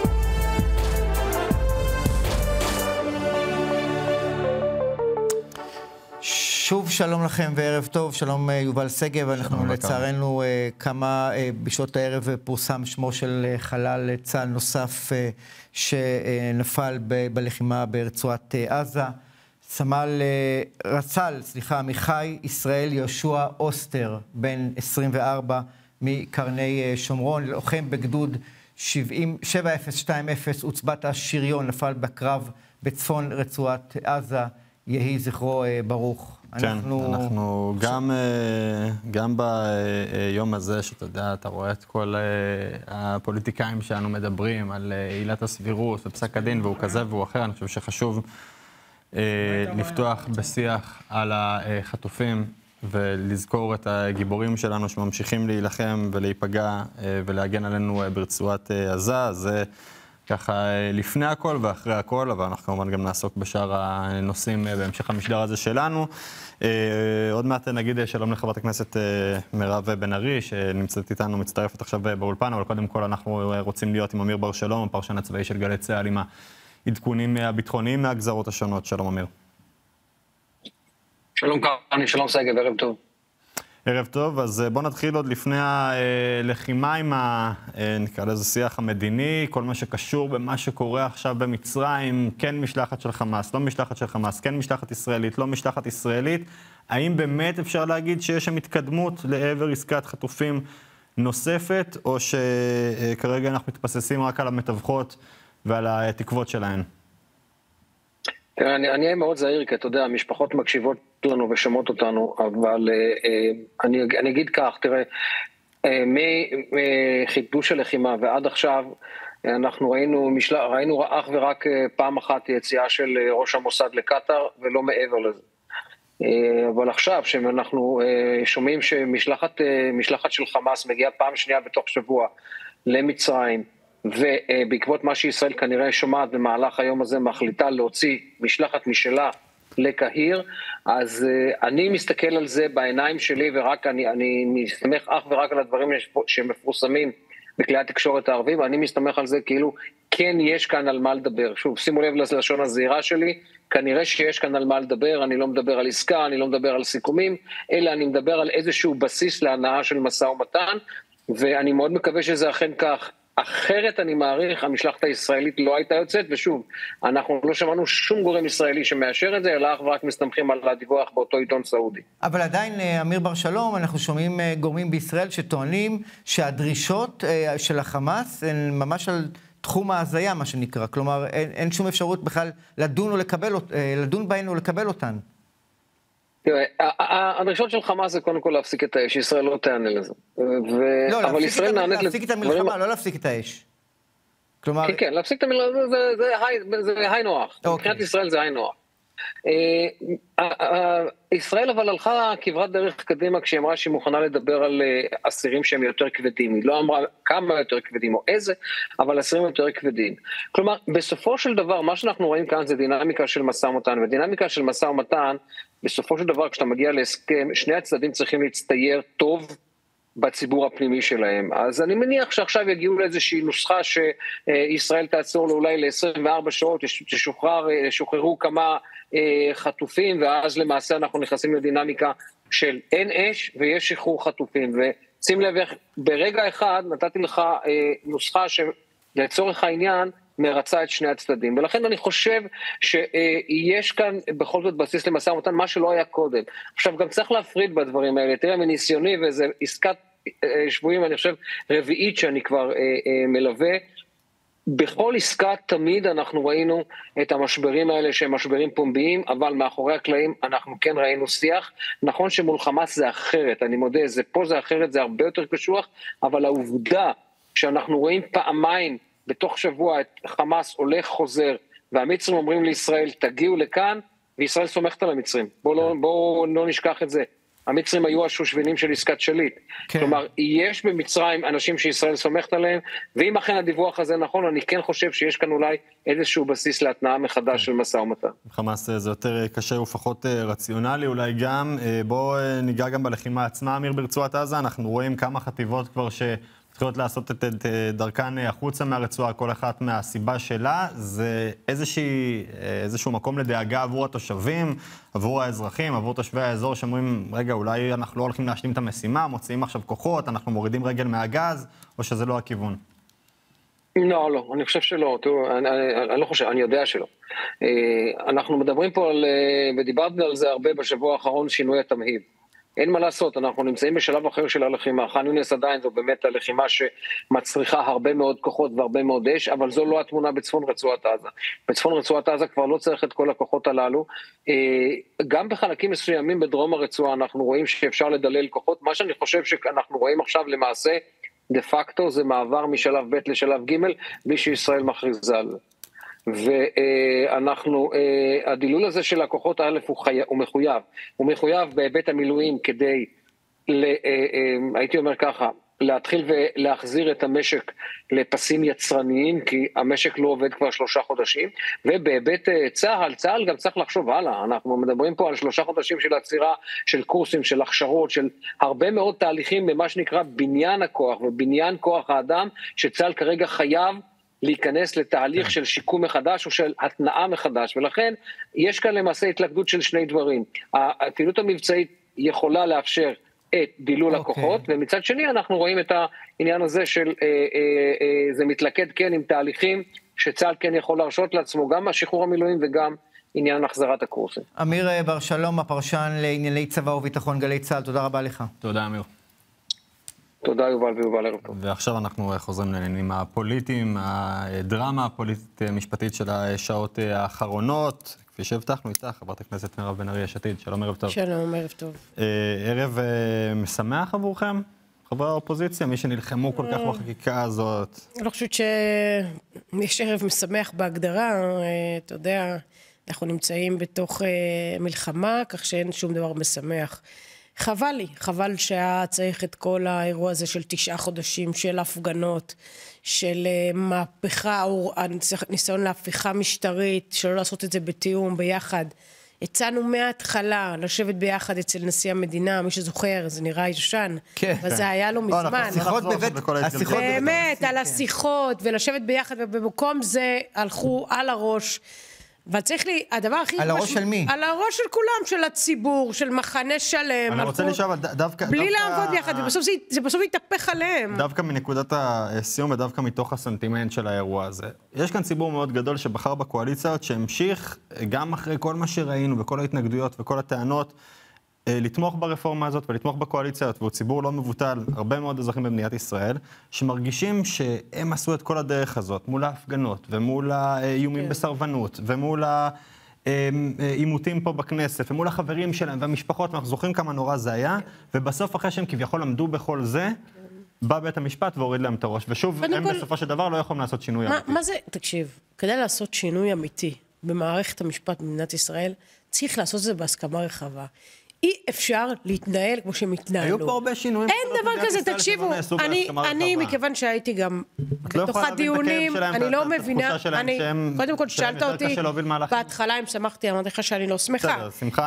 שוב שלום לכם וערב טוב, שלום יובל סגב. אנחנו לצערנו כמה בשעות הערב פורסם שמו של חלל צה"ל נוסף שנפל בלחימה ברצועת עזה. רצ"ל, עמיחי ישראל יהושע אוסטר, בן 24 מקרני שומרון, לוחם בגדוד 7020, עוצבת השריון, נפל בקרב בצפון רצועת עזה. יהי זכרו ברוך. כן, אנחנו גם ביום הזה, שאתה יודע, אתה רואה את כל הפוליטיקאים שאנו מדברים על עילת הסבירות ופסק הדין, והוא כזה והוא אחר. אני חושב שחשוב לפתוח בשיח על החטופים ולזכור את הגיבורים שלנו שממשיכים להילחם ולהיפגע ולהגן עלינו ברצועת עזה. זה ככה לפני הכל ואחרי הכל, אבל אנחנו כמובן גם נעסוק בשאר הנושאים בהמשך המשדר הזה שלנו. עוד מעט נגיד שלום לחברת הכנסת מירב בן ארי, שנמצאת איתנו, מצטרפת עכשיו באולפן, אבל קודם כל אנחנו רוצים להיות עם אמיר בר שלום, הפרשן הצבאי של גלי צה"ל, עם העדכונים הביטחוניים מהגזרות השונות. שלום אמיר. שלום קרני, שלום סגב, ערב טוב. ערב טוב, אז בוא נתחיל עוד לפני הלחימה עם נקרא לזה שיח המדיני, כל מה שקשור במה שקורה עכשיו במצרים, כן משלחת של חמאס, לא משלחת של חמאס, כן משלחת ישראלית, לא משלחת ישראלית. האם באמת אפשר להגיד שיש שם התקדמות לעבר עסקת חטופים נוספת, או שכרגע אנחנו מתבססים רק על המתווכות ועל התקוות שלהן? אני אהיה מאוד זהיר, כי אתה יודע, המשפחות מקשיבות לנו ושמות אותנו, אבל אני אגיד כך, תראה, מחידוש הלחימה ועד עכשיו, אנחנו ראינו אך ורק פעם אחת יציאה של ראש המוסד לקטר, ולא מעבר לזה. אבל עכשיו, שאנחנו שומעים שמשלחת של חמאס מגיעה פעם שנייה בתוך שבוע למצרים, ובעקבות מה שישראל כנראה שומעת במהלך היום הזה מחליטה להוציא משלחת משלה לקהיר, אז אני מסתכל על זה בעיניים שלי, ורק אני מסתמך אך ורק על הדברים שמפורסמים בכלי התקשורת הערבים, ואני מסתמך על זה כאילו כן יש כאן על מה לדבר. שוב, שימו לב ללשון הזהירה שלי, כנראה שיש כאן על מה לדבר, אני לא מדבר על עסקה, אני לא מדבר על סיכומים, אלא אני מדבר על איזשהו בסיס להנאה של משא ומתן, ואני מאוד מקווה שזה אכן כך. אחרת אני מעריך, המשלחת הישראלית לא הייתה יוצאת, ושוב, אנחנו לא שמענו שום גורם ישראלי שמאשר את זה, אלא אך ורק מסתמכים על הדיווח באותו עיתון סעודי. אבל עדיין, אמיר בר שלום, אנחנו שומעים גורמים בישראל שטוענים שהדרישות של החמאס הן ממש על תחום ההזיה, מה שנקרא. כלומר, אין שום אפשרות בכלל לדון בהן או לקבל אותן. תראה, הדרישות של חמאס זה קודם כל להפסיק את האש, ישראל לא תענה לזה. לא, להפסיק את המלחמה, לא להפסיק את האש. כלומר... כן, להפסיק את המלחמה, זה היי נוח. מבחינת ישראל זה היי נוח. ישראל אבל הלכה כברת דרך קדימה כשהיא אמרה שהיא מוכנה לדבר על אסירים שהם יותר כבדים. היא לא אמרה כמה יותר כבדים או איזה, אבל אסירים יותר כבדים. כלומר, בסופו של דבר, מה שאנחנו רואים כאן זה דינמיקה של משא ומתן, ודינמיקה של משא ומתן, בסופו של דבר, כשאתה מגיע להסכם, שני הצדדים צריכים להצטייר טוב בציבור הפנימי שלהם. אז אני מניח שעכשיו יגיעו לאיזושהי נוסחה שישראל תעצור לו אולי ל-24 שעות, שוחררו כמה חטופים, ואז למעשה אנחנו נכנסים לדינמיקה של אין אש ויש שחרור חטופים. ושים לב, ברגע אחד נתתי לך נוסחה לצורך העניין, מרצה את שני הצדדים. ולכן אני חושב שיש כאן בכל זאת בסיס למשא ומתן, מה שלא היה קודם. עכשיו, גם צריך להפריד בדברים האלה. תראה, מניסיוני, וזה עסקת שבויים, אני חושב, רביעית שאני כבר מלווה, בכל עסקה תמיד אנחנו ראינו את המשברים האלה שהם משברים פומביים, אבל מאחורי הקלעים אנחנו כן ראינו שיח. נכון שמול חמאס זה אחרת, אני מודה, פה זה אחרת, זה הרבה יותר קשוח, אבל העובדה שאנחנו רואים פעמיים בתוך שבוע את חמאס הולך חוזר, והמצרים אומרים לישראל תגיעו לכאן, וישראל סומכת על המצרים. בואו לא נשכח את זה. המצרים היו השושבינים של עסקת שליט. כן. כלומר, יש במצרים אנשים שישראל סומכת עליהם, ואם אכן הדיווח הזה נכון, אני כן חושב שיש כאן אולי איזשהו בסיס להתנאה מחדש של משא ומתן. חמאס זה יותר קשה ופחות רציונלי, אולי גם, בואו ניגע גם בלחימה עצמה, אמיר, ברצועת עזה, אנחנו רואים כמה חטיבות כבר מתחילות לעשות את דרכן החוצה מהרצועה, כל אחת מהסיבה שלה, זה איזשהו מקום לדאגה עבור התושבים, עבור האזרחים, עבור תושבי האזור, שאומרים, רגע, אולי אנחנו לא הולכים להשלים את המשימה, מוציאים עכשיו כוחות, אנחנו מורידים רגל מהגז, או שזה לא הכיוון? לא, אני חושב שלא, אני לא חושב, אני יודע שלא. אנחנו מדברים פה ודיברנו על זה הרבה בשבוע האחרון, שינוי התמהיל. אין מה לעשות, אנחנו נמצאים בשלב אחר של הלחימה, ח'אן יונס עדיין זו באמת הלחימה שמצריכה הרבה מאוד כוחות והרבה מאוד אש, אבל זו לא התמונה בצפון רצועת עזה. בצפון רצועת עזה כבר לא צריך את כל הכוחות הללו, גם בחלקים מסוימים בדרום הרצועה אנחנו רואים שאפשר לדלל כוחות, מה שאני חושב שאנחנו רואים עכשיו למעשה, דה פקטו זה מעבר משלב ב' לשלב ג' בלי שישראל מכריזה על זה. ואנחנו, הדילול הזה של הכוחות א' הוא מחויב, הוא מחויב בהיבט המילואים כדי, הייתי אומר ככה, להתחיל ולהחזיר את המשק לפסים יצרניים, כי המשק לא עובד כבר 3 חודשים, ובהיבט צה"ל גם צריך לחשוב הלאה, אנחנו מדברים פה על 3 חודשים של עצירה, של קורסים, של הכשרות, של הרבה מאוד תהליכים במה שנקרא בניין הכוח, ובניין כוח האדם, שצה"ל כרגע חייב, להיכנס לתהליך של שיקום מחדש או של התנאה מחדש, ולכן יש כאן למעשה התלכדות של שני דברים. הפעילות המבצעית יכולה לאפשר את דילול הכוחות, ומצד שני אנחנו רואים את העניין הזה של, זה מתלכד כן עם תהליכים שצה"ל כן יכול להרשות לעצמו, גם השחרור המילואים וגם עניין החזרת הקורסים. אמיר בר שלום, הפרשן לענייני צבא וביטחון גלי צה"ל, תודה רבה לך. תודה אמיר. תודה יובל ויובל, ערב טוב. ועכשיו אנחנו חוזרים לעניינים הפוליטיים, הדרמה הפוליטית-משפטית של השעות האחרונות. כפי שהבטחנו איתך, חברת הכנסת מירב בן ארי, יש עתיד. שלום, ערב טוב. שלום, ערב טוב. ערב משמח עבורכם, חברי האופוזיציה, מי שנלחמו כל כך בחקיקה הזאת? אני לא חושבת שיש ערב משמח בהגדרה, אתה יודע, אנחנו נמצאים בתוך מלחמה, כך שאין שום דבר משמח. חבל לי, חבל שהיה צריך את כל האירוע הזה של 9 חודשים, של הפגנות, של מהפכה, או ניסיון להפיכה משטרית, שלא לעשות את זה בתיאום, ביחד. הצענו מההתחלה לשבת ביחד אצל נשיא המדינה, מי שזוכר, זה נראה ישן, וזה היה לו מזמן. באמת, על השיחות, ולשבת ביחד, ובמקום זה הלכו על הראש, וצריך לי, הדבר הכי... על הראש של מי? על הראש של כולם, של הציבור, של מחנה שלם. אני רוצה לשאול, דווקא... בלי לעבוד ביחד, ובסוף זה בסוף יתהפך עליהם. דווקא מנקודת הסיום, ודווקא מתוך הסנטימנט של האירוע הזה. יש כאן ציבור מאוד גדול שבחר בקואליציות, שהמשיך, גם אחרי כל מה שראינו, וכל ההתנגדויות וכל הטענות, לתמוך ברפורמה הזאת ולתמוך בקואליציות, והוא ציבור לא מבוטל, הרבה מאוד אזרחים במדינת ישראל, שמרגישים שהם עשו את כל הדרך הזאת, מול ההפגנות, ומול האיומים בסרבנות, ומול העימותים פה בכנסת, ומול החברים שלהם והמשפחות, ואנחנו זוכרים כמה נורא זה היה, ובסוף אחרי שהם כביכול עמדו בכל זה, בא בית המשפט והוריד להם את הראש, ושוב, הם בסופו של דבר לא יכולים לעשות שינוי אמיתי. מה זה, תקשיב, כדי לעשות שינוי אמיתי במערכת המשפט במדינת ישראל, צריך לעשות את זה בהסכמה רחבה. אי אפשר להתנהל כמו שמתנהלו. היו פה הרבה שינויים. אין דבר כזה, תקשיבו, אני מכיוון שהייתי גם בתוך הדיונים, אני לא מבינה, קודם כל ששאלת אותי, בהתחלה אם שמחתי, אמרתי לך שאני לא שמחה.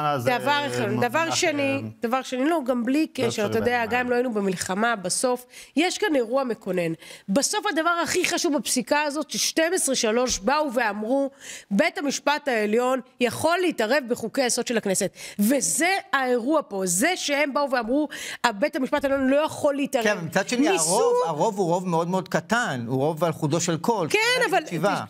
דבר שני, לא, גם בלי קשר, אתה יודע, גם אם לא היינו במלחמה, בסוף, יש כאן אירוע מקונן. בסוף הדבר הכי חשוב בפסיקה הזאת, ש12-3 באו ואמרו, בית המשפט העליון יכול להתערב בחוקי היסוד של הכנסת. וזה האירוע פה, זה שהם באו ואמרו, בית המשפט העליון לא יכול להתערב. כן, מצד שני, הרוב הוא רוב מאוד מאוד קטן, הוא רוב על חודו של קול. כן, אבל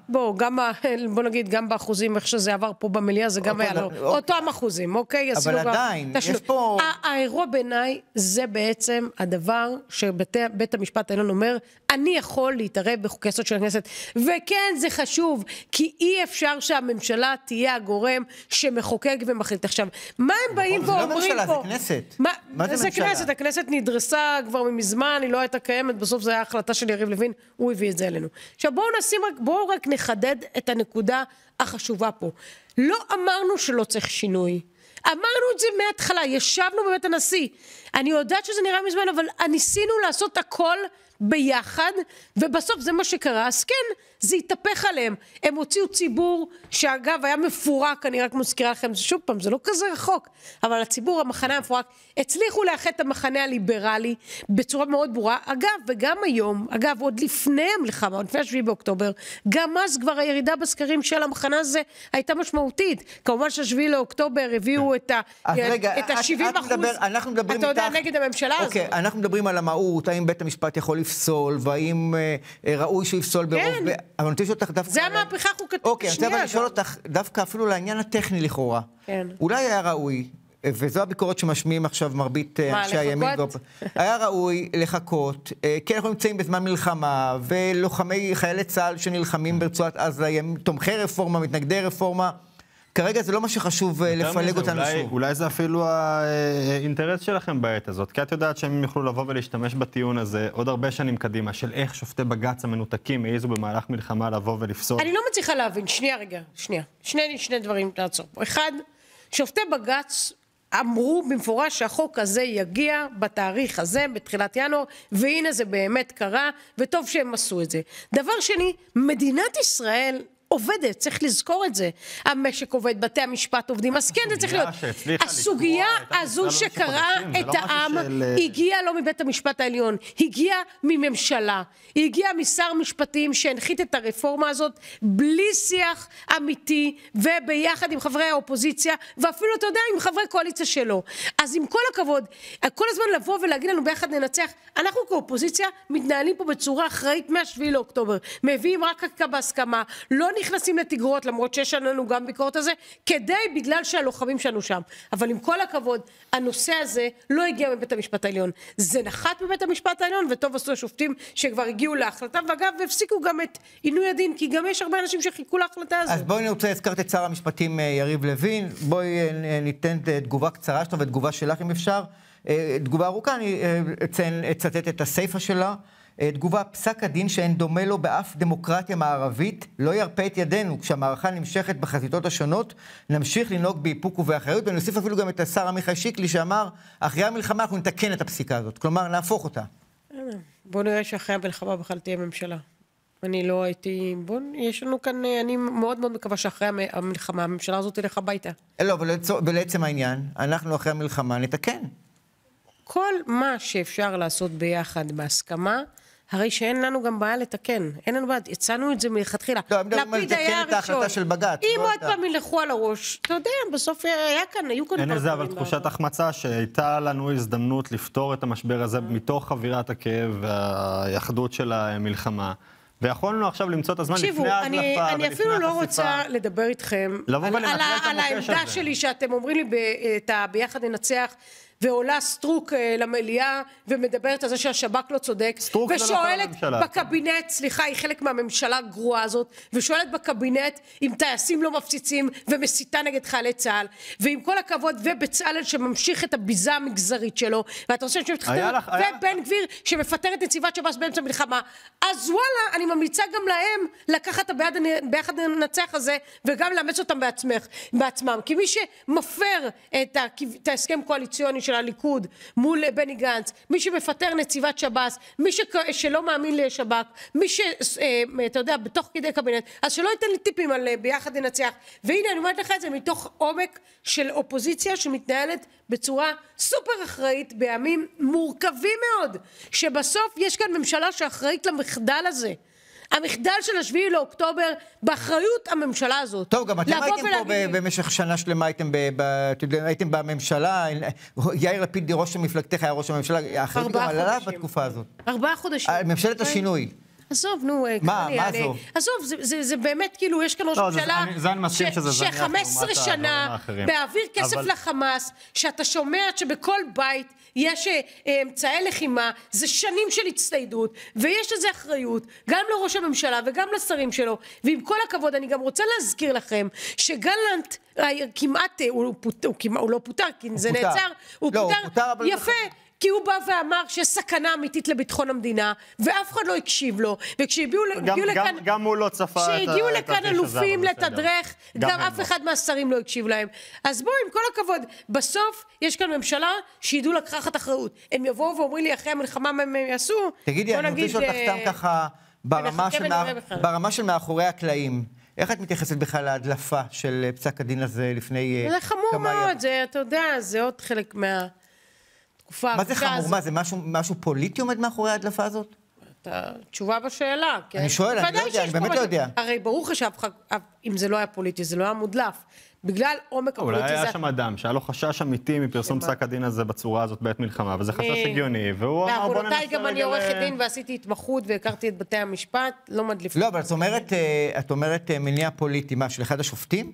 בוא נגיד, גם באחוזים, איך שזה עבר פה במליאה, זה גם היה לו אותם אחוזים, אוקיי? אבל עדיין, יש פה... האירוע בעיניי זה בעצם הדבר שבית המשפט העליון אומר, אני יכול להתערב בחוקי יסוד של הכנסת, וכן, זה חשוב, כי אי אפשר שהממשלה תהיה הגורם שמחוקק ומחליט. עכשיו, מה הם באים ואומרים פה? זה לא ממשלה, זה כנסת. מה זה כנסת? הכנסת נדרסה כבר מזמן, היא לא הייתה קיימת, בסוף זו הייתה החלטה של יריב לוין, הוא הביא את זה אלינו. עכשיו בואו רק נחדד את הנקודה החשובה פה. לא אמרנו שלא צריך שינוי. אמרנו את זה מההתחלה, ישבנו בבית הנשיא. אני יודעת שזה נראה מזמן, אבל ניסינו לעשות הכל ביחד, ובסוף זה מה שקרה, אז כן, זה התהפך עליהם. הם הוציאו ציבור שאגב היה מפורק, אני רק מזכירה לכם, שוב פעם, זה לא כזה רחוק, אבל הציבור, המחנה המפורק, הצליחו לאחד את המחנה הליברלי בצורה מאוד ברורה, אגב, וגם היום, אגב, עוד לפני המלחמה, עוד לפני 7 באוקטובר, גם אז כבר הירידה בסקרים של המחנה הזה הייתה משמעותית. כמובן ש7 לאוקטובר הביאו את ה-70%, אתה יודע, נגד הממשלה הזאת. אוקיי, אנחנו מדברים על המהות, האם בית המשפט יכול לפסול, והאם ראוי שיפסול ברוב... אבל אני רוצה לשאול אותך דווקא... זה המהפכה החוקתית. אוקיי, אני רוצה לשאול אותך דווקא אפילו לעניין הטכני לכאורה. כן. אולי היה ראוי, וזו הביקורת שמשמיעים עכשיו מרבית אנשי הימין. היה ראוי לחכות, כי אנחנו נמצאים בזמן מלחמה, ולוחמי חיילי צה"ל שנלחמים ברצועת עזה, תומכי רפורמה, מתנגדי רפורמה, כרגע זה לא מה שחשוב לפלג אותנו שוב. אולי זה אפילו האינטרס שלכם בעת הזאת, כי את יודעת שהם יוכלו לבוא ולהשתמש בטיעון הזה עוד הרבה שנים קדימה, של איך שופטי בג"ץ המנותקים העיזו במהלך מלחמה לבוא ולפסול. אני לא מצליחה להבין, שני דברים לעצור פה. אחד, שופטי בג"ץ אמרו במפורש שהחוק הזה יגיע בתאריך הזה, בתחילת ינואר, והנה זה באמת קרה, וטוב שהם עשו את זה. דבר שני, מדינת ישראל עובדת, צריך לזכור את זה. המשק עובד, בתי המשפט עובדים, אז כן, זה צריך להיות. הסוגיה הזו שקרה את העם, הגיעה לא מבית המשפט העליון, הגיעה מממשלה, הגיעה משר משפטים שהנחית את הרפורמה הזאת, בלי שיח אמיתי, וביחד עם חברי האופוזיציה, ואפילו, אתה יודע, עם חברי קואליציה שלו. אז עם כל הכבוד, כל הזמן לבוא ולהגיד לנו ביחד ננצח, אנחנו כאופוזיציה מתנהלים פה בצורה אחראית מה7 לאוקטובר, מביאים רק חקיקה בהסכמה, לא נכנסים לתגרות, למרות שיש לנו גם ביקורת הזה, בגלל שהלוחמים שלנו שם. אבל עם כל הכבוד, הנושא הזה לא הגיע מבית המשפט העליון. זה נחת בבית המשפט העליון, וטוב עשו השופטים שכבר הגיעו להחלטה, ואגב, הפסיקו גם את עינוי הדין, כי גם יש הרבה אנשים שחיכו להחלטה הזאת. אז בואי נרצה, הזכרת את שר המשפטים יריב לוין, בואי ניתן תגובה קצרה שלו ותגובה שלך אם אפשר. תגובה ארוכה, אני אצטט את הסיפה שלה. תגובה, פסק הדין שאין דומה לו באף דמוקרטיה מערבית, לא ירפה את ידינו. כשהמערכה נמשכת בחזיתות השונות, נמשיך לנהוג באיפוק ובאחריות, ונוסיף אפילו גם את השר עמיחי שיקלי שאמר, אחרי המלחמה אנחנו נתקן את הפסיקה הזאת, כלומר נהפוך אותה. בוא נראה שאחרי המלחמה בכלל תהיה ממשלה. אני לא הייתי, יש לנו כאן, אני מאוד מאוד מקווה שאחרי המלחמה, הממשלה הזאת תלך הביתה. לא, אבל בעצם העניין, אנחנו אחרי המלחמה נתקן. כל מה שאפשר לעשות ביחד בהסכמה, הרי שאין לנו גם בעיה לתקן. אין לנו בעיה, הצענו את זה מלכתחילה. לפיד היה הראשון. אם עוד פעם ילכו על הראש, אתה יודע, בסוף היו כאן... אין איזה אבל תחושת החמצה שהייתה לנו הזדמנות לפתור את המשבר הזה מתוך חבירת הכאב והיחדות של המלחמה. ויכולנו עכשיו למצוא את הזמן לפני ההדלפה ולפני החשיפה. אני אפילו לא רוצה לדבר איתכם על העמדה שלי שאתם אומרים לי ביחד ננצח, ועולה סטרוק למליאה ומדברת על זה שהשב"כ לא צודק, ושואלת בקבינט, סליחה, היא חלק מהממשלה הגרועה הזאת, ושואלת בקבינט אם טייסים לא מפציצים ומסיתה נגד חיילי צה"ל, ועם כל הכבוד, ובצלאל שממשיך את הביזה המגזרית שלו, ואתה רוצה ובן גביר שמפטר את נציבת שב"ס באמצע מלחמה, אז וואלה, אני ממליצה גם להם לקחת ביחד ננצח הזה, וגם לאמץ אותם בעצמם, כי מי שמפר את ההסכם קואליציוני של הליכוד מול בני גנץ, מי שמפטר נציבת שב"ס, מי שלא מאמין לשב"כ, מי אתה יודע, בתוך כדי קבינט, אז שלא ייתן לי טיפים על ביחד ננצח. והנה, אני אומרת לך את זה מתוך עומק של אופוזיציה שמתנהלת בצורה סופר אחראית, בימים מורכבים מאוד, שבסוף יש כאן ממשלה שאחראית למחדל הזה. המחדל של 7 לאוקטובר באחריות הממשלה הזאת. טוב, גם אתם הייתם פה במשך שנה שלמה, הייתם בממשלה, יאיר לפיד ראש המפלגתך היה ראש הממשלה, אחריות גם עליו בתקופה הזאת. 4 חודשים. ממשלת השינוי. עזוב, נו, מה עזוב? עזוב, זה באמת כאילו, יש כאן ראש ממשלה ש-15 שנה מעביר כסף לחמאס, שאתה שומע שבכל בית יש אמצעי לחימה, זה שנים של הצטיידות, ויש לזה אחריות, גם לראש הממשלה וגם לשרים שלו, ועם כל הכבוד, אני גם רוצה להזכיר לכם, שגלנט כמעט, הוא לא פוטר, כי זה נעצר, הוא פוטר יפה, כי הוא בא ואמר שיש סכנה אמיתית לביטחון המדינה, ואף אחד לא הקשיב לו, וכשהגיעו לכאן... גם הוא לא צפה את כשהגיעו לכאן אלופים לתדרך, גם אף אחד מהשרים לא הקשיב להם. אז בואו, עם כל הכבוד, בסוף יש כאן ממשלה שידעו לקחת אחריות. הם יבואו ואומרים לי, אחרי המלחמה מה הם יעשו? תגידי, אני רוצה לשאול אותך סתם ככה, ברמה של מאחורי הקלעים, איך את מתייחסת בכלל להדלפה של פסק הדין הזה לפני... זה חמור מאוד, אתה יודע, זה עוד חלק מה... מה זה חמור? מה, זה משהו פוליטי עומד מאחורי ההדלפה הזאת? תשובה בשאלה. אני שואל, אני לא יודע, אני באמת לא יודע. הרי ברור לך אם זה לא היה פוליטי, זה לא היה מודלף. בגלל עומק הפוליטי זה... אולי היה שם אדם שהיה לו חשש אמיתי מפרסום פסק הדין הזה בצורה הזאת בעת מלחמה, וזה חשש הגיוני, והוא אמר בוא ננסה... גם אני עורכת דין ועשיתי התמחות והכרתי את בתי המשפט, לא מדליפים. לא, אבל את אומרת מניע פוליטי, מה, של אחד השופטים?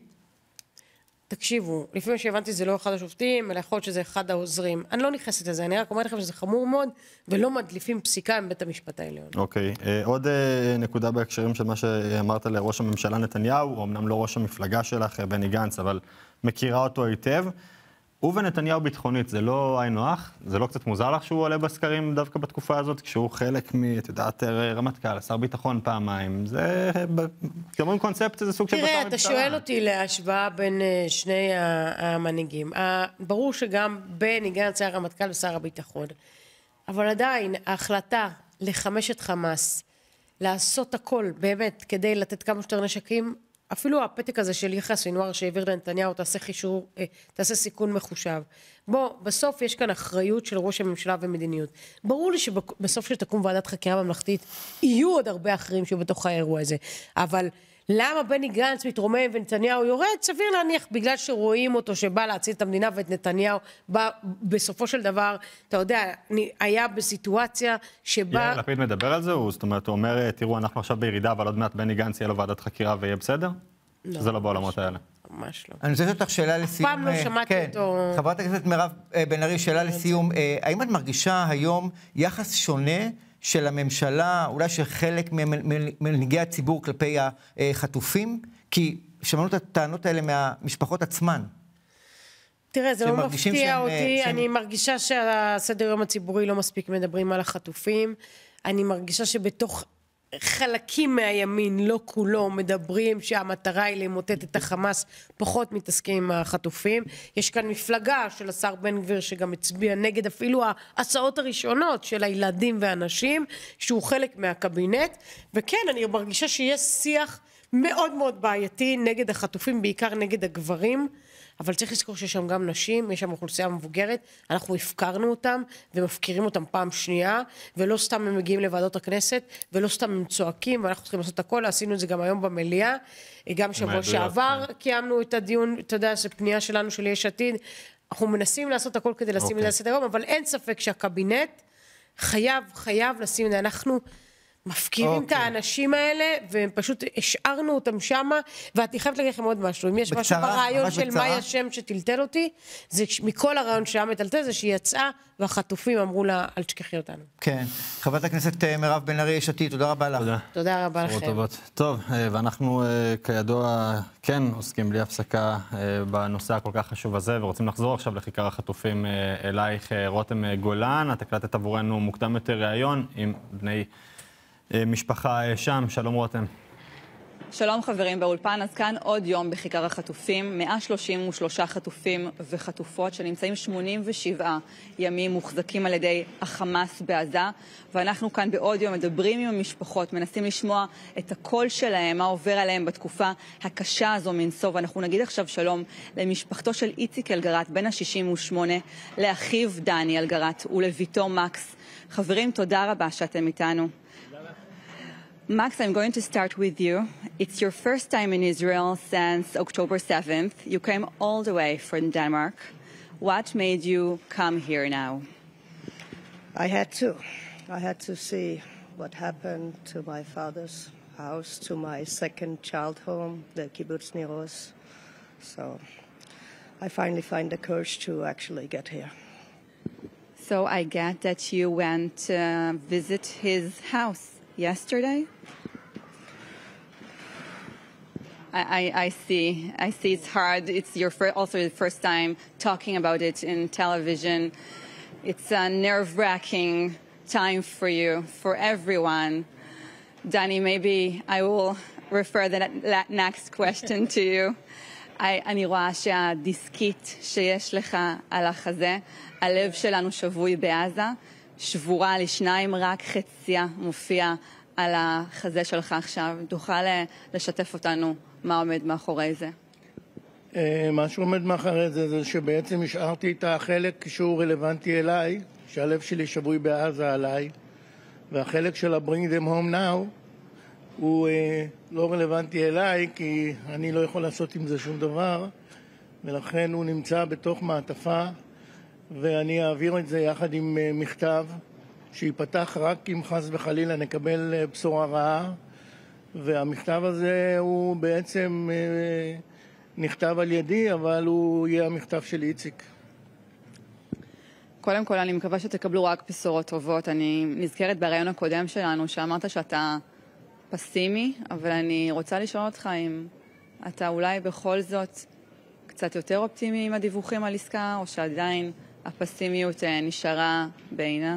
תקשיבו, לפעמים שהבנתי זה לא אחד השופטים, אלא יכול להיות שזה אחד העוזרים. אני לא נכנסת לזה, אני רק אומרת לכם שזה חמור מאוד, ולא מדליפים פסיקה עם בית המשפט העליון. אוקיי, עוד נקודה בהקשרים של מה שאמרת לראש הממשלה נתניהו, אמנם לא ראש המפלגה שלך, בני גנץ, אבל מכירה אותו היטב. הוא ונתניהו ביטחונית, זה לא עין נוח? זה לא קצת מוזר לך שהוא עולה בסקרים דווקא בתקופה הזאת, כשהוא חלק את יודעת, רמטכ"ל, שר ביטחון פעמיים, זה, כמו עם קונספציה, זה סוג של... תראה, אתה שואל אותי להשוואה בין שני המנהיגים. ברור שגם בני גנץ היה רמטכ"ל ושר הביטחון, אבל עדיין ההחלטה לחמש את חמאס, לעשות הכל באמת כדי לתת כמה שיותר נשקים, אפילו הפתק הזה של יחיא סינואר שהעביר לנתניהו, תעשה סיכון מחושב. בוא, בסוף יש כאן אחריות של ראש הממשלה ומדיניות. ברור לי שבסוף שתקום ועדת חקירה ממלכתית, יהיו עוד הרבה אחרים שבתוך האירוע הזה. אבל למה בני גנץ מתרומם ונתניהו יורד? סביר להניח בגלל שרואים אותו שבא להציל את המדינה ואת נתניהו, בסופו של דבר, אתה יודע, היה בסיטואציה שבה... יאיר לפיד מדבר על זה? זאת אומרת, הוא אומר, תראו, אנחנו עכשיו בירידה, אבל עוד מעט בני גנץ יהיה לו ועדת חקירה ויהיה בסדר? שזה לא בעולמות האלה. ממש לא. אני רוצה לשאול אותך שאלה לסיום. פעם לא שמעתי אותו... חברת הכנסת מירב בן ארי, שאלה לסיום. האם את מרגישה היום יחס שונה של הממשלה, אולי שחלק מנהיגי הציבור כלפי החטופים? כי שמענו את הטענות האלה מהמשפחות עצמן. תראה, זה לא מפתיע אותי. אני מרגישה שהסדר יום הציבורי לא מספיק מדברים על החטופים. אני מרגישה שבתוך חלקים מהימין, לא כולו, מדברים שהמטרה היא למוטט את החמאס, פחות מתעסקים עם החטופים. יש כאן מפלגה של השר בן גביר שגם הצביע נגד אפילו ההצעות הראשונות של הילדים והאנשים, שהוא חלק מהקבינט, וכן, אני מרגישה שיש שיח מאוד מאוד בעייתי נגד החטופים, בעיקר נגד הגברים, אבל צריך לזכור שיש שם גם נשים, יש שם אוכלוסייה מבוגרת, אנחנו הפקרנו אותם ומפקירים אותם פעם שנייה, ולא סתם הם מגיעים לוועדות הכנסת, ולא סתם הם צועקים, ואנחנו צריכים לעשות הכל, עשינו את זה גם היום במליאה, גם שבוע שעבר קיימנו את הדיון, אתה יודע, זה פנייה שלנו של יש עתיד, אנחנו מנסים לעשות הכל כדי לשים את זה לסדר היום, אבל אין ספק שהקבינט חייב לשים את זה, אנחנו מפקירים את האנשים האלה, ופשוט השארנו אותם שמה, ואני חייבת להגיד לכם עוד משהו, אם יש משהו ברעיון של מה השם שטלטל אותי, זה מכל הרעיון שהיה מטלטל, זה שהיא יצאה, והחטופים אמרו לה, אל תשכחי אותנו. כן. חברת הכנסת מירב בן ארי, יש עתיד, תודה רבה לך. תודה רבה לכם. טוב, ואנחנו כידוע כן עוסקים בלי הפסקה בנושא הכל כך חשוב הזה, ורוצים לחזור עכשיו לכיכר החטופים אלייך, רותם גולן, את הקלטת עבורנו מוקדם יותר ראיון עם בני משפחה שם. שלום רותם. שלום חברים באולפן, אז כאן עוד יום בכיכר החטופים, 133 חטופים וחטופות שנמצאים 87 ימים מוחזקים על ידי החמאס בעזה, ואנחנו כאן בעוד יום מדברים עם המשפחות, מנסים לשמוע את הקול שלהם, מה עובר עליהם בתקופה הקשה הזו מנסוף. אנחנו נגיד עכשיו שלום למשפחתו של איציק אלגרט, בן ה-68, לאחיו דני אלגרט ולביתו מקס. חברים, תודה רבה שאתם איתנו. Max, I'm going to start with you. It's your first time in Israel since October 7th. You came all the way from Denmark. What made you come here now? I had to. I had to see what happened to my father's house, to my second child home, the Kibbutz Nir Oz. So I finally find the courage to actually get here. So I get that you went to visit his house yesterday? I see it's hard. It's your also the first time talking about it in television. It's a nerve-wracking time for you, for everyone. Danny, maybe I will refer that next question to you. אני רואה שהדיסקית שיש לך על החזה, הלב שלנו שבוי בעזה, שבורה לשניים, רק חציה מופיע על החזה שלך עכשיו. תוכל לשתף אותנו מה עומד מאחורי זה? מה שעומד מאחורי זה שבעצם השארתי את החלק שהוא רלוונטי אליי, שהלב שלי שבוי בעזה עליי, והחלק של ה-Bring them home now הוא לא רלוונטי אליי, כי אני לא יכול לעשות עם זה שום דבר, ולכן הוא נמצא בתוך מעטפה, ואני אעביר את זה יחד עם מכתב שיפתח רק אם חס וחלילה נקבל בשורה רעה, והמכתב הזה הוא בעצם נכתב על ידי, אבל הוא יהיה המכתב של איציק. קודם כל, אני מקווה שתקבלו רק בשורות טובות. אני נזכרת ברעיון הקודם שלנו, שאמרת שאתה פסימי, אבל אני רוצה לשאול אותך אם אתה אולי בכל זאת קצת יותר אופטימי עם הדיווחים על עסקה, או שעדיין הפסימיות נשארה בעינה?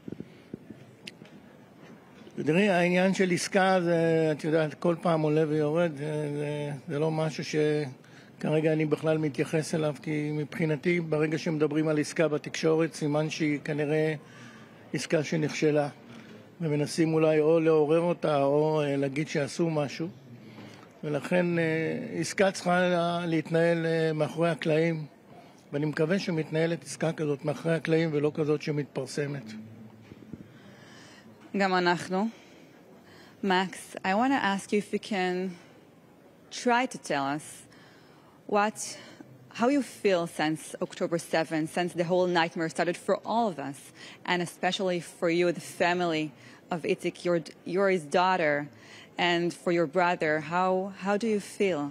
תראי, העניין של עסקה זה, את יודעת, כל פעם עולה ויורד, זה לא משהו שכרגע אני בכלל מתייחס אליו, כי מבחינתי ברגע שמדברים על עסקה בתקשורת, סימן שהיא כנראה עסקה שנכשלה, ומנסים אולי או לעורר אותה או להגיד שעשו משהו, ולכן עסקה צריכה להתנהל מאחורי הקלעים, ואני מקווה שמתנהלת עסקה כזאת מאחורי הקלעים ולא כזאת שמתפרסמת. גם אנחנו. Max, I want to ask you if you can try to tell us how you feel since October 7th, since the whole nightmare started for all of us, and especially for you, the family of Itzik, you're his daughter, and for your brother. How do you feel?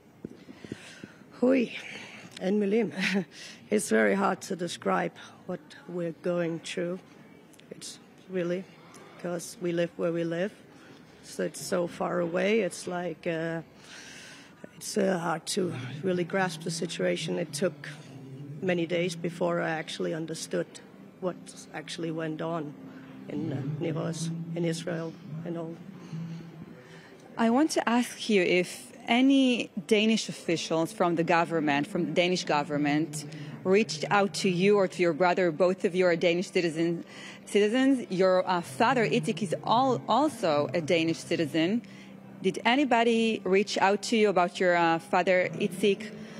Hui, en milim. It's very hard to describe what we're going through. It's really, because we live where we live, so it's so far away. It's like it's hard to really grasp the situation. It took many days before I actually understood what actually went on in Nir Oz, in Israel, and all. I want to ask you if any Danish officials from the government, from the Danish government, reached out to you or to your brother. Both of you are Danish citizens. Your father, Itzik, is also a Danish citizen. Did anybody reach out to you about your father, Itzik?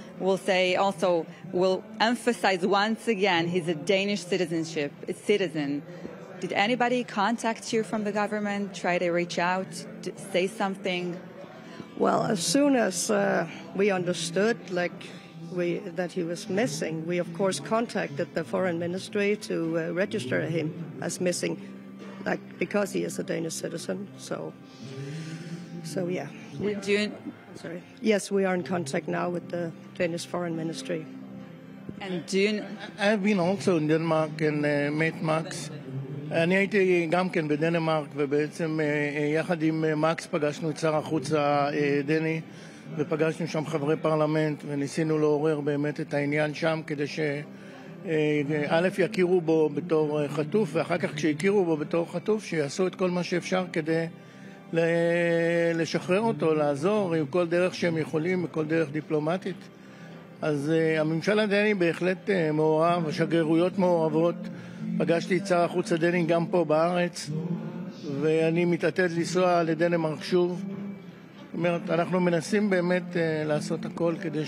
We'll emphasize once again, he's a Danish citizen. Did anybody contact you from the government, try to reach out, to say something? Well, as soon as we understood, that he was missing, we of course contacted the foreign ministry to register him as missing, because he is a Danish citizen. So yeah. Yes, we are in contact now with the Danish foreign ministry. And I've been also in Denmark and met Max. אני הייתי גם כן בדנמרק, ובעצם יחד עם מקס פגשנו את שר החוץ הדני, ופגשנו שם חברי פרלמנט, וניסינו לעורר באמת את העניין שם, כדי שא' יכירו בו בתור חטוף, ואחר כך כשיכירו בו בתור חטוף, שיעשו את כל מה שאפשר כדי לשחרר אותו, לעזור, עם כל דרך שהם יכולים, בכל דרך דיפלומטית. אז הממשל הדני בהחלט מעורב, השגרירויות מעורבות, פגשתי את שר החוץ הדני גם פה בארץ, ואני מתעתד לנסוע לדנמרק שוב. זאת אומרת, אנחנו מנסים באמת לעשות הכל כדי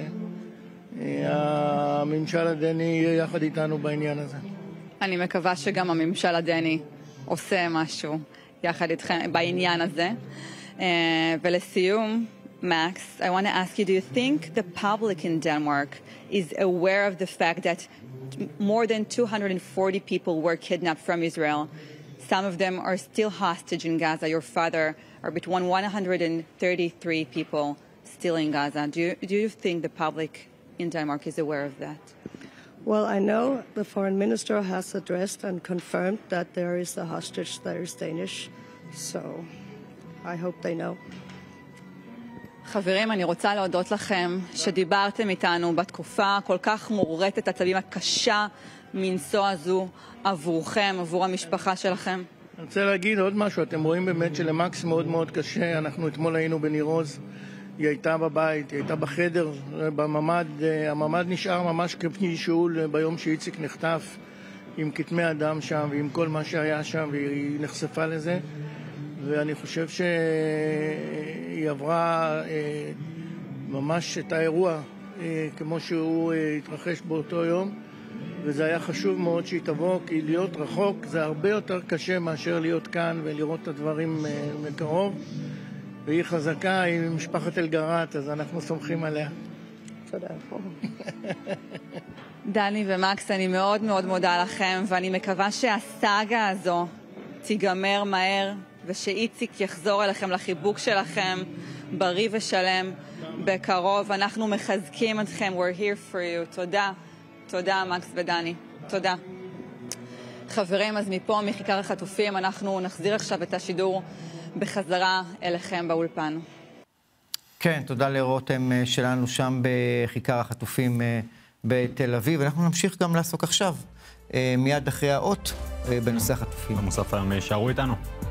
שהממשל הדני יהיה יחד איתנו בעניין הזה. אני מקווה שגם הממשל הדני עושה משהו יחד איתכם בעניין הזה. ולסיום, Max, I want to ask you, do you think the public in Denmark is aware of the fact that more than 240 people were kidnapped from Israel Some of them are still hostage in Gaza. Your father are between 133 people still in Gaza. Do you think the public in Denmark is aware of that? Well, I know the foreign minister has addressed and confirmed that there is a hostage that is Danish, so I hope they know. חברים, אני רוצה להודות לכם שדיברתם איתנו בתקופה כל כך מורטת עצבים הקשה מנשוא זו עבורכם, עבור המשפחה שלכם. אני רוצה להגיד עוד משהו, אתם רואים באמת שלמקס מאוד מאוד קשה, אנחנו אתמול היינו בניר עוז, היא הייתה בבית, היא הייתה בחדר, בממד, הממד נשאר ממש כפי שהוא ביום שאיציק נחטף, עם כתמי אדם שם ועם כל מה שהיה שם, והיא נחשפה לזה, ואני חושב שהיא עברה ממש את האירוע כמו שהוא התרחש באותו יום, וזה היה חשוב מאוד שהיא תבוא, כי להיות רחוק זה הרבה יותר קשה מאשר להיות כאן ולראות את הדברים מקרוב. והיא חזקה, היא משפחת אלגרת, אז אנחנו סומכים עליה. תודה. דני ומקס, אני מאוד מאוד מודה לכם, ואני מקווה שהסאגה הזו תיגמר מהר, ושאיציק יחזור אליכם לחיבוק שלכם, בריא ושלם, בקרוב. אנחנו מחזקים אתכם, we're here for you. תודה. תודה, מקס ודני. תודה. חברים, אז מפה, מכיכר החטופים, אנחנו נחזיר עכשיו את השידור בחזרה אליכם באולפן. כן, תודה לרותם שלנו שם בכיכר החטופים בתל אביב. אנחנו נמשיך גם לעסוק עכשיו, מיד אחרי האות, בנושא החטופים. במוסף היום, שערו איתנו.